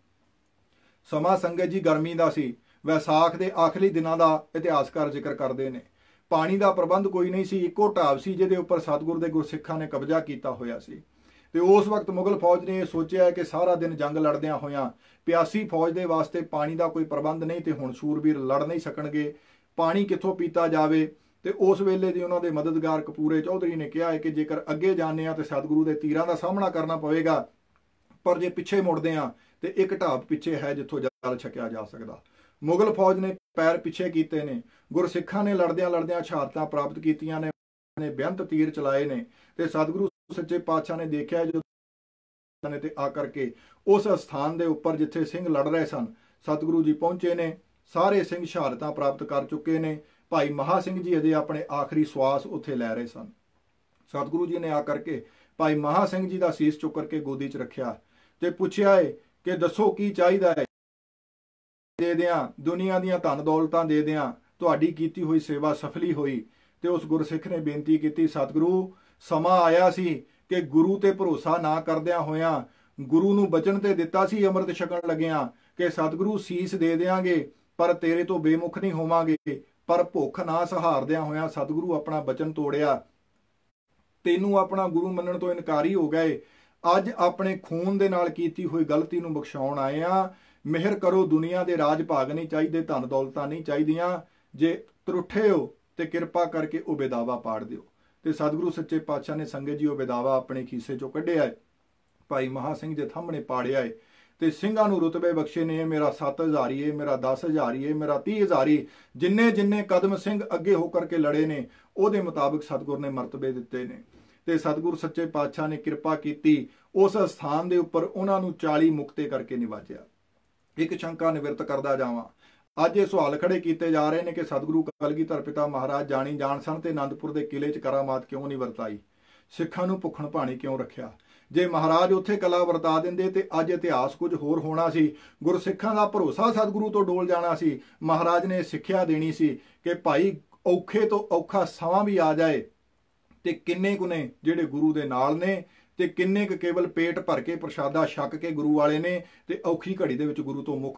ਸਮਾਂ ਸੰਗਤ ਜੀ ਗਰਮੀ ਦਾ ਸੀ। ਵੈਸਾਖ ਦੇ ਆਖਰੀ ਦਿਨਾਂ ਦਾ ਇਤਿਹਾਸਕਾਰ ਜ਼ਿਕਰ ਕਰਦੇ ਨੇ। ਪਾਣੀ ਦਾ ਪ੍ਰਬੰਧ ਕੋਈ ਨਹੀਂ ਸੀ, ਇੱਕੋ ਢਾਬ ਸੀ ਜਿਹਦੇ ਉੱਪਰ ਸਤਿਗੁਰ ਦੇ ਗੁਰਸਿੱਖਾਂ ਨੇ ਕਬਜ਼ਾ ਕੀਤਾ ਹੋਇਆ ਸੀ। ਤੇ ਉਸ ਵਕਤ ਮੁਗਲ ਫੌਜ ਨੇ ਇਹ ਸੋਚਿਆ ਕਿ ਸਾਰਾ ਦਿਨ ਜੰਗ ਲੜਦਿਆਂ ਹੋਇਆਂ ਪਿਆਸੀ ਫੌਜ ਦੇ ਵਾਸਤੇ ਪਾਣੀ ਦਾ ਕੋਈ ਪ੍ਰਬੰਧ ਨਹੀਂ ਤੇ ਹੁਣ ਸ਼ੂਰਬੀਰ ਲੜ ਨਹੀਂ ਸਕਣਗੇ, ਪਾਣੀ ਕਿੱਥੋਂ ਪੀਤਾ ਜਾਵੇ। ਤੇ ਉਸ ਵੇਲੇ ਦੀ ਉਹਨਾਂ ਦੇ ਮਦਦਗਾਰ ਕਪੂਰੇ ਚੌਧਰੀ ਨੇ ਕਿਹਾ ਹੈ ਕਿ ਜੇਕਰ ਅੱਗੇ ਜਾਂਦੇ ਆ ਤੇ ਸਤਿਗੁਰੂ ਦੇ ਤੀਰਾਂ ਦਾ ਸਾਹਮਣਾ ਕਰਨਾ ਪਵੇਗਾ, ਪਰ ਜੇ ਪਿੱਛੇ ਮੁੜਦੇ ਆ ਤੇ ਇੱਕ ਢਾਬ ਪਿੱਛੇ ਹੈ ਜਿੱਥੋਂ ਜਲ ਛਕਿਆ ਜਾ ਸਕਦਾ। ਮੁਗਲ ਫੌਜ ਨੇ ਪੈਰ ਪਿੱਛੇ ਕੀਤੇ ਨੇ, ਗੁਰਸਿੱਖਾਂ ਨੇ ਲੜਦਿਆਂ ਲੜਦਿਆਂ ਸ਼ਹਾਦਤਾਂ ਪ੍ਰਾਪਤ ਕੀਤੀਆਂ ਨੇ, ਬੇਅੰਤ ਤੀਰ ਚਲਾਏ ਨੇ ਤੇ ਸਤਿਗੁਰੂ ਸੱਚੇ ਪਾਤਸ਼ਾਹ ਨੇ ਦੇਖਿਆ ਜਦੋਂ ਨੇ ਤੇ ਆ ਕਰਕੇ ਉਸ ਸਥਾਨ ਦੇ ਉੱਪਰ ਜਿੱਥੇ ਸਿੰਘ ਲੜ ਰਹੇ ਸਨ ਸਤਿਗੁਰੂ ਜੀ ਪਹੁੰਚੇ ਨੇ। ਸਾਰੇ ਸਿੰਘ ਸ਼ਹਾਦਤਾਂ ਪ੍ਰਾਪਤ ਕਰ ਚੁੱਕੇ ਨੇ। ਭਾਈ ਮਹਾ ਸਿੰਘ ਜੀ ਅਜੇ ਆਪਣੇ ਆਖਰੀ ਸਵਾਸ ਉੱਥੇ ਲੈ ਰਹੇ ਸਨ। ਸਤਿਗੁਰੂ ਜੀ ਨੇ ਆ ਕਰਕੇ ਭਾਈ ਮਹਾ ਸਿੰਘ ਜੀ ਦਾ ਸੀਸ ਚੁੱਕ ਕਰਕੇ ਗੋਦੀ 'ਚ ਰੱਖਿਆ ਤੇ ਪੁੱਛਿਆ ਹੈ ਕਿ ਦੱਸੋ ਕੀ ਚਾਹੀਦਾ ਹੈ, ਦੇ ਦਿਆਂ, ਦੁਨੀਆ ਦੀਆਂ ਧਨ ਦੌਲਤਾਂ ਦੇ ਦਿਆਂ, ਤੁਹਾਡੀ ਕੀਤੀ ਹੋਈ ਸੇਵਾ ਸਫਲੀ ਹੋਈ। ਤੇ ਉਸ ਗੁਰਸਿੱਖ ਨੇ ਬੇਨਤੀ ਕੀਤੀ, ਸਤਿਗੁਰੂ ਸਮਾਂ ਆਇਆ ਸੀ ਕਿ ਗੁਰੂ ਤੇ ਭਰੋਸਾ ਨਾ ਕਰਦਿਆਂ ਹੋਇਆਂ ਗੁਰੂ ਨੂੰ ਬਚਨ ਤੇ ਦਿੱਤਾ ਸੀ ਅੰਮ੍ਰਿਤ ਛਕਣ ਲੱਗਿਆਂ ਕਿ ਸਤਿਗੁਰੂ ਸੀਸ ਦੇ ਦਿਆਂਗੇ ਪਰ ਤੇਰੇ ਤੋਂ ਬੇਮੁਖ ਨਹੀਂ ਹੋਵਾਂਗੇ, ਪਰ ਭੁੱਖ ਨਾ ਸਹਾਰਦਿਆਂ ਹੋਇਆਂ ਸਤਿਗੁਰੂ ਆਪਣਾ ਬਚਨ ਤੋੜਿਆ, ਤੈਨੂੰ ਆਪਣਾ ਗੁਰੂ ਮੰਨਣ ਤੋਂ ਇਨਕਾਰੀ ਹੋ ਗਏ। ਅੱਜ ਆਪਣੇ ਖੂਨ ਦੇ ਨਾਲ ਕੀਤੀ ਹੋਈ ਗਲਤੀ ਨੂੰ ਬਖਸ਼ਾਉਣ ਆਏ ਆ। ਮਿਹਰ ਕਰੋ, ਦੁਨੀਆ ਦੇ ਰਾਜ ਭਾਗ ਨਹੀਂ ਚਾਹੀਦੇ, ਧਨ ਦੌਲਤਾਂ ਨਹੀਂ ਚਾਹੀਦੀਆਂ, ਜੇ ਤਰੁੱਠੇ ਹੋ ਤੇ ਕਿਰਪਾ ਕਰਕੇ ਉਹ ਬੇਦਾਵਾ ਪਾੜ ਦਿਓ। ਤੇ ਸਤਿਗੁਰੂ ਸੱਚੇ ਪਾਤਸ਼ਾਹ ਨੇ ਸੰਗਤ ਜੀ ਉਹ ਬੇਦਾਵਾ ਆਪਣੇ ਖੀਸੇ ਚੋਂ ਕੱਢਿਆ ਹੈ, ਭਾਈ ਮਹਾ ਸਿੰਘ ਦੇ ਸਾਹਮਣੇ ਪਾੜਿਆ ਹੈ ਤੇ ਸਿੰਘਾਂ ਨੂੰ ਰੁਤਬੇ ਬਖਸ਼ੇ ਨੇ। ਮੇਰਾ 7000 ਏ, ਮੇਰਾ 10000 ਏ, ਮੇਰਾ 30000 ਜਿੰਨੇ ਜਿੰਨੇ ਕਦਮ ਸਿੰਘ ਅੱਗੇ ਹੋ ਕਰਕੇ ਲੜੇ ਨੇ ਉਹਦੇ ਮੁਤਾਬਕ ਸਤਿਗੁਰ ਨੇ ਮਰਤਬੇ ਦਿੱਤੇ ਨੇ। ਤੇ ਸਤਿਗੁਰੂ ਸੱਚੇ ਪਾਤਸ਼ਾਹ ਨੇ ਕਿਰਪਾ ਕੀਤੀ, ਉਸ ਸਥਾਨ ਦੇ ਉੱਪਰ ਉਹਨਾਂ ਨੂੰ 40 ਮੁਕਤੇ ਕਰਕੇ ਨਿਵਾਜਿਆ। ਇੱਕ ਸ਼ੰਕਾ ਨਿਵਰਤ ਕਰਦਾ ਜਾਵਾਂ, ਅੱਜ ਇਹ ਸਵਾਲ ਖੜੇ ਕੀਤੇ ਜਾ ਰਹੇ ਨੇ ਕਿ ਸਤਿਗੁਰੂ ਕਲਗੀਧਰ ਪਿਤਾ ਮਹਾਰਾਜ ਜਾਣੀ ਜਾਣ ਸਨ ਤੇ ਆਨੰਦਪੁਰ ਦੇ ਕਿਲੇ 'ਚ ਕਰਾਮਾਤ ਕਿਉਂ ਨਹੀਂ ਵਰਤਾਈ, ਸਿੱਖਾਂ ਨੂੰ ਭੁੱਖਣ ਭਾਣੀ ਕਿਉਂ ਰੱਖਿਆ। ਜੇ ਮਹਾਰਾਜ ਉੱਥੇ ਕਲਾ ਵਰਤਾ ਦਿੰਦੇ ਤੇ ਅੱਜ ਇਤਿਹਾਸ ਕੁਝ ਹੋਰ ਹੋਣਾ ਸੀ। ਗੁਰਸਿੱਖਾਂ ਦਾ ਭਰੋਸਾ ਸਤਿਗੁਰੂ ਤੋਂ ਡੋਲ ਜਾਣਾ ਸੀ। ਮਹਾਰਾਜ ਨੇ ਸਿੱਖਿਆ ਦੇਣੀ ਸੀ ਕਿ ਭਾਈ ਔਖੇ ਤੋਂ ਔਖਾ ਸਮਾਂ ਵੀ ਆ ਜਾਏ ਤੇ ਕਿੰਨੇ ਕੁ ਨੇ ਜਿਹੜੇ ਗੁਰੂ ਦੇ ਨਾਲ ਨੇ ਤੇ ਕਿੰਨੇ ਕੁ ਕੇਵਲ ਪੇਟ ਭਰ ਕੇ ਪ੍ਰਸ਼ਾਦਾ ਛਕ ਕੇ ਗੁਰੂ ਵਾਲੇ ਨੇ ਤੇ ਔਖੀ ਘੜੀ ਦੇ ਵਿੱਚ ਗੁਰੂ ਤੋਂ ਮੁੱਖ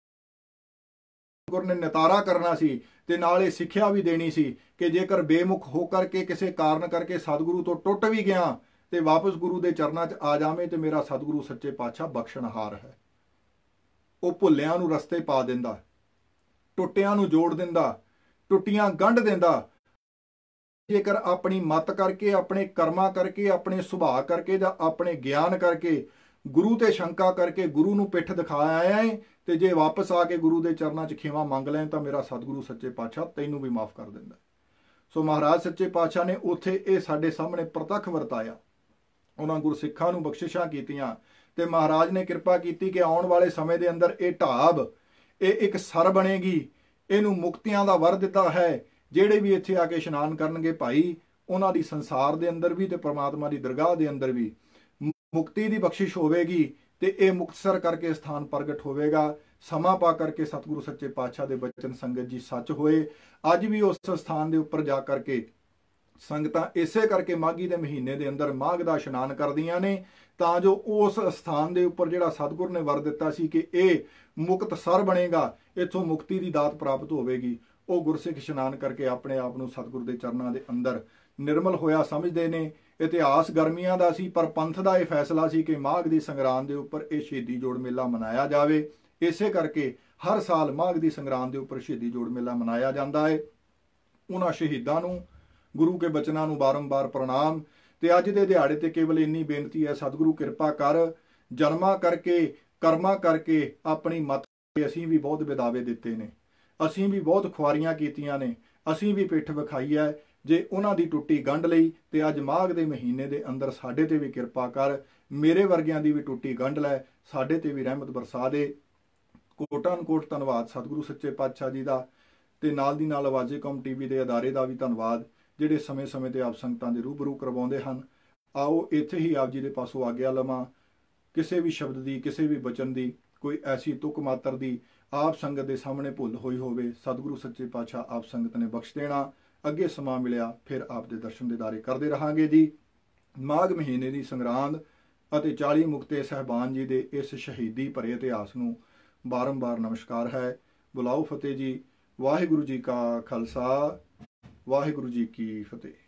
ਗੁਰ ਨੇ ਨਿਤਾਰਾ ਕਰਨਾ ਸੀ ਤੇ ਨਾਲ ਇਹ ਸਿੱਖਿਆ ਵੀ ਦੇਣੀ ਸੀ ਕਿ ਜੇਕਰ ਬੇਮੁਖ ਹੋ ਕਰਕੇ ਕਿਸੇ ਕਾਰਨ ਕਰਕੇ ਸਤਿਗੁਰੂ ਤੋਂ ਟੁੱਟ ਵੀ ਗਿਆ ਤੇ ਵਾਪਸ ਗੁਰੂ ਦੇ ਚਰਨਾਂ 'ਚ ਆ ਜਾਵੇਂ ਤੇ ਮੇਰਾ ਸਤਿਗੁਰੂ ਸੱਚੇ ਪਾਤਸ਼ਾਹ ਬਖਸ਼ਣਹਾਰ ਹੈ। ਉਹ ਭੁੱਲਿਆਂ ਨੂੰ ਰਸਤੇ ਪਾ ਦਿੰਦਾ, ਟੁੱਟਿਆਂ ਨੂੰ ਜੋੜ ਦਿੰਦਾ, ਟੁੱਟੀਆਂ ਗੰਢ ਦਿੰਦਾ। ਜੇਕਰ ਆਪਣੀ ਮਤ ਕਰਕੇ, ਆਪਣੇ ਕਰਮਾਂ ਕਰਕੇ, ਆਪਣੇ ਸੁਭਾਅ ਕਰਕੇ ਜਾਂ ਆਪਣੇ ਗਿਆਨ ਕਰਕੇ ਗੁਰੂ ਤੇ ਸ਼ੰਕਾ ਕਰਕੇ ਗੁਰੂ ਨੂੰ ਪਿੱਠ ਦਿਖਾਇਆ ਹੈ ਤੇ ਜੇ ਵਾਪਸ ਆ ਕੇ ਗੁਰੂ ਦੇ ਚਰਨਾਂ 'ਚ ਖਿਮਾ ਮੰਗ ਲੈਣ ਤਾਂ ਮੇਰਾ ਸਤਿਗੁਰੂ ਸੱਚੇ ਪਾਤਸ਼ਾਹ ਤੈਨੂੰ ਵੀ ਮਾਫ ਕਰ ਦਿੰਦਾ। ਸੋ ਮਹਾਰਾਜ ਸੱਚੇ ਪਾਤਸ਼ਾਹ ਨੇ ਉੱਥੇ ਇਹ ਸਾਡੇ ਸਾਹਮਣੇ ਪ੍ਰਤੱਖ ਵਰਤਾਇਆ, ਉਹਨਾਂ ਗੁਰਸਿੱਖਾਂ ਨੂੰ ਬਖਸ਼ਿਸ਼ਾਂ ਕੀਤੀਆਂ ਤੇ ਮਹਾਰਾਜ ਨੇ ਕਿਰਪਾ ਕੀਤੀ ਕਿ ਆਉਣ ਵਾਲੇ ਸਮੇਂ ਦੇ ਅੰਦਰ ਇਹ ਢਾਬ ਇਹ ਇੱਕ ਸਰ ਬਣੇਗੀ। ਇਹਨੂੰ ਮੁਕਤੀਆਂ ਦਾ ਵਰ ਦਿੱਤਾ ਹੈ। ਜਿਹੜੇ ਵੀ ਇੱਥੇ ਆ ਕੇ ਇਸ਼ਨਾਨ ਕਰਨਗੇ ਭਾਈ, ਉਹਨਾਂ ਦੀ ਸੰਸਾਰ ਦੇ ਅੰਦਰ ਵੀ ਤੇ ਪ੍ਰਮਾਤਮਾ ਦੀ ਦਰਗਾਹ ਦੇ ਅੰਦਰ ਵੀ ਮੁਕਤੀ ਦੀ ਬਖਸ਼ਿਸ਼ ਹੋਵੇਗੀ ਤੇ ਇਹ ਮੁਕਤਸਰ ਕਰਕੇ ਸਥਾਨ ਪ੍ਰਗਟ ਹੋਵੇਗਾ। ਸਮਾਂ ਪਾ ਕਰਕੇ ਸਤਿਗੁਰੂ ਸੱਚੇ ਪਾਤਸ਼ਾਹ ਦੇ ਬਚਨ ਸੰਗਤ ਜੀ ਸੱਚ ਹੋਏ। ਅੱਜ ਵੀ ਉਸ ਸਥਾਨ ਦੇ ਉੱਪਰ ਜਾ ਕਰਕੇ ਸੰਗਤਾਂ ਇਸੇ ਕਰਕੇ ਮਾਘੀ ਦੇ ਮਹੀਨੇ ਦੇ ਅੰਦਰ ਮਾਘ ਦਾ ਇਸ਼ਨਾਨ ਕਰਦੀਆਂ ਨੇ ਤਾਂ ਜੋ ਉਸ ਸਥਾਨ ਦੇ ਉੱਪਰ ਜਿਹੜਾ ਸਤਿਗੁਰ ਨੇ ਵਰ ਦਿੱਤਾ ਸੀ ਕਿ ਇਹ ਮੁਕਤਸਰ ਬਣੇਗਾ, ਇੱਥੋਂ ਮੁਕਤੀ ਦੀ ਦਾਤ ਪ੍ਰਾਪਤ ਹੋਵੇਗੀ, ਉਹ ਗੁਰਸਿੱਖ ਇਸ਼ਨਾਨ ਕਰਕੇ ਆਪਣੇ ਆਪ ਨੂੰ ਸਤਿਗੁਰ ਦੇ ਚਰਨਾਂ ਦੇ ਅੰਦਰ ਨਿਰਮਲ ਹੋਇਆ ਸਮਝਦੇ ਨੇ। ਇਤਿਹਾਸ ਗਰਮੀਆਂ ਦਾ ਸੀ ਪਰ ਪੰਥ ਦਾ ਇਹ ਫੈਸਲਾ ਸੀ ਕਿ ਮਾਘ ਦੀ ਸੰਗਰਾਂਦ ਦੇ ਉੱਪਰ ਇਹ ਸ਼ਹੀਦੀ ਜੋੜ ਮੇਲਾ ਮਨਾਇਆ ਜਾਵੇ। ਇਸੇ ਕਰਕੇ ਹਰ ਸਾਲ ਮਾਘ ਦੀ ਸੰਗਰਾਂਦ ਦੇ ਉੱਪਰ ਸ਼ਹੀਦੀ ਜੋੜ ਮੇਲਾ ਮਨਾਇਆ ਜਾਂਦਾ ਹੈ। ਉਹਨਾਂ ਸ਼ਹੀਦਾਂ ਨੂੰ, ਗੁਰੂ ਕੇ ਬਚਨਾਂ ਨੂੰ ਬਾਰੰਬਾਰ ਪ੍ਰਣਾਮ। ਤੇ ਅੱਜ ਦੇ ਦਿਹਾੜੇ ਤੇ ਕੇਵਲ ਇੰਨੀ ਬੇਨਤੀ ਹੈ, ਸਤਿਗੁਰੂ ਕਿਰਪਾ ਕਰ, ਜਨਮਾਂ ਕਰਕੇ ਕਰਮਾਂ ਕਰਕੇ ਆਪਣੀ ਮਤ ਅਸੀਂ ਵੀ ਬਹੁਤ ਵਿਦਾਵੇ ਦਿੱਤੇ ਨੇ, ਅਸੀਂ ਵੀ ਬਹੁਤ ਖੁਆਰੀਆਂ ਕੀਤੀਆਂ ਨੇ, ਅਸੀਂ ਵੀ ਪਿੱਠ ਵਿਖਾਈ ਹੈ। ਜੇ ਉਹਨਾਂ ਦੀ ਟੁੱਟੀ ਗੰਢ ਲਈ ਤੇ ਅੱਜ ਮਾਘ ਦੇ ਮਹੀਨੇ ਦੇ ਅੰਦਰ ਸਾਡੇ ਤੇ ਵੀ ਕਿਰਪਾ ਕਰ, ਮੇਰੇ ਵਰਗਿਆਂ ਦੀ ਵੀ ਟੁੱਟੀ ਗੰਢ ਲੈ, ਸਾਡੇ ਤੇ ਵੀ ਰਹਿਮਤ ਬਰਸਾ ਦੇ। ਕੋਟਾਨ ਕੋਟ ਧੰਨਵਾਦ ਸਤਿਗੁਰੂ ਸੱਚੇ ਪਾਤਸ਼ਾਹ ਜੀ ਦਾ, ਤੇ ਨਾਲ ਦੀ ਨਾਲ ਆਵਾਜ਼ੇ ਕੌਮ ਟੀਵੀ ਦੇ ਅਦਾਰੇ ਦਾ ਵੀ ਧੰਨਵਾਦ, ਜਿਹੜੇ ਸਮੇਂ-ਸਮੇਂ ਤੇ ਆਪ ਸੰਗਤਾਂ ਦੇ ਰੂਬਰੂ ਕਰਵਾਉਂਦੇ ਹਨ। ਆਓ ਇੱਥੇ ਹੀ ਆਪ ਜੀ ਦੇ ਪਾਸੋਂ ਆਗਿਆ ਲਵਾਂ। ਕਿਸੇ ਵੀ ਸ਼ਬਦ ਦੀ, ਕਿਸੇ ਵੀ ਬਚਨ ਦੀ, ਕੋਈ ਐਸੀ ਤੁਕ ਮਾਤਰ ਦੀ ਆਪ ਸੰਗਤ ਦੇ ਸਾਹਮਣੇ ਭੁੱਲ ਹੋਈ ਹੋਵੇ, ਸਤਿਗੁਰੂ ਸੱਚੇ ਪਾਤਸ਼ਾਹ ਆਪ ਸੰਗਤ ਨੇ ਬਖਸ਼ ਦੇਣਾ। ਅੱਗੇ ਸਮਾਂ ਮਿਲਿਆ ਫਿਰ ਆਪ ਦੇ ਦਰਸ਼ਨ ਦੀਦਾਰੇ ਕਰਦੇ ਰਹਾਂਗੇ ਜੀ। ਮਾਘ ਮਹੀਨੇ ਦੀ ਸੰਗਰਾਂਦ ਅਤੇ 40 ਮੁਕਤੇ ਸਹਿਬਾਨ ਜੀ ਦੇ ਇਸ ਸ਼ਹੀਦੀ ਭਰੇ ਇਤਿਹਾਸ ਨੂੰ ਬਾਰੰਬਾਰ ਨਮਸਕਾਰ ਹੈ। ਬੁਲਾਓ ਫਤਿਹ ਜੀ। ਵਾਹਿਗੁਰੂ ਜੀ ਕਾ ਖਾਲਸਾ, ਵਾਹਿਗੁਰੂ ਜੀ ਕੀ ਫਤਿਹ।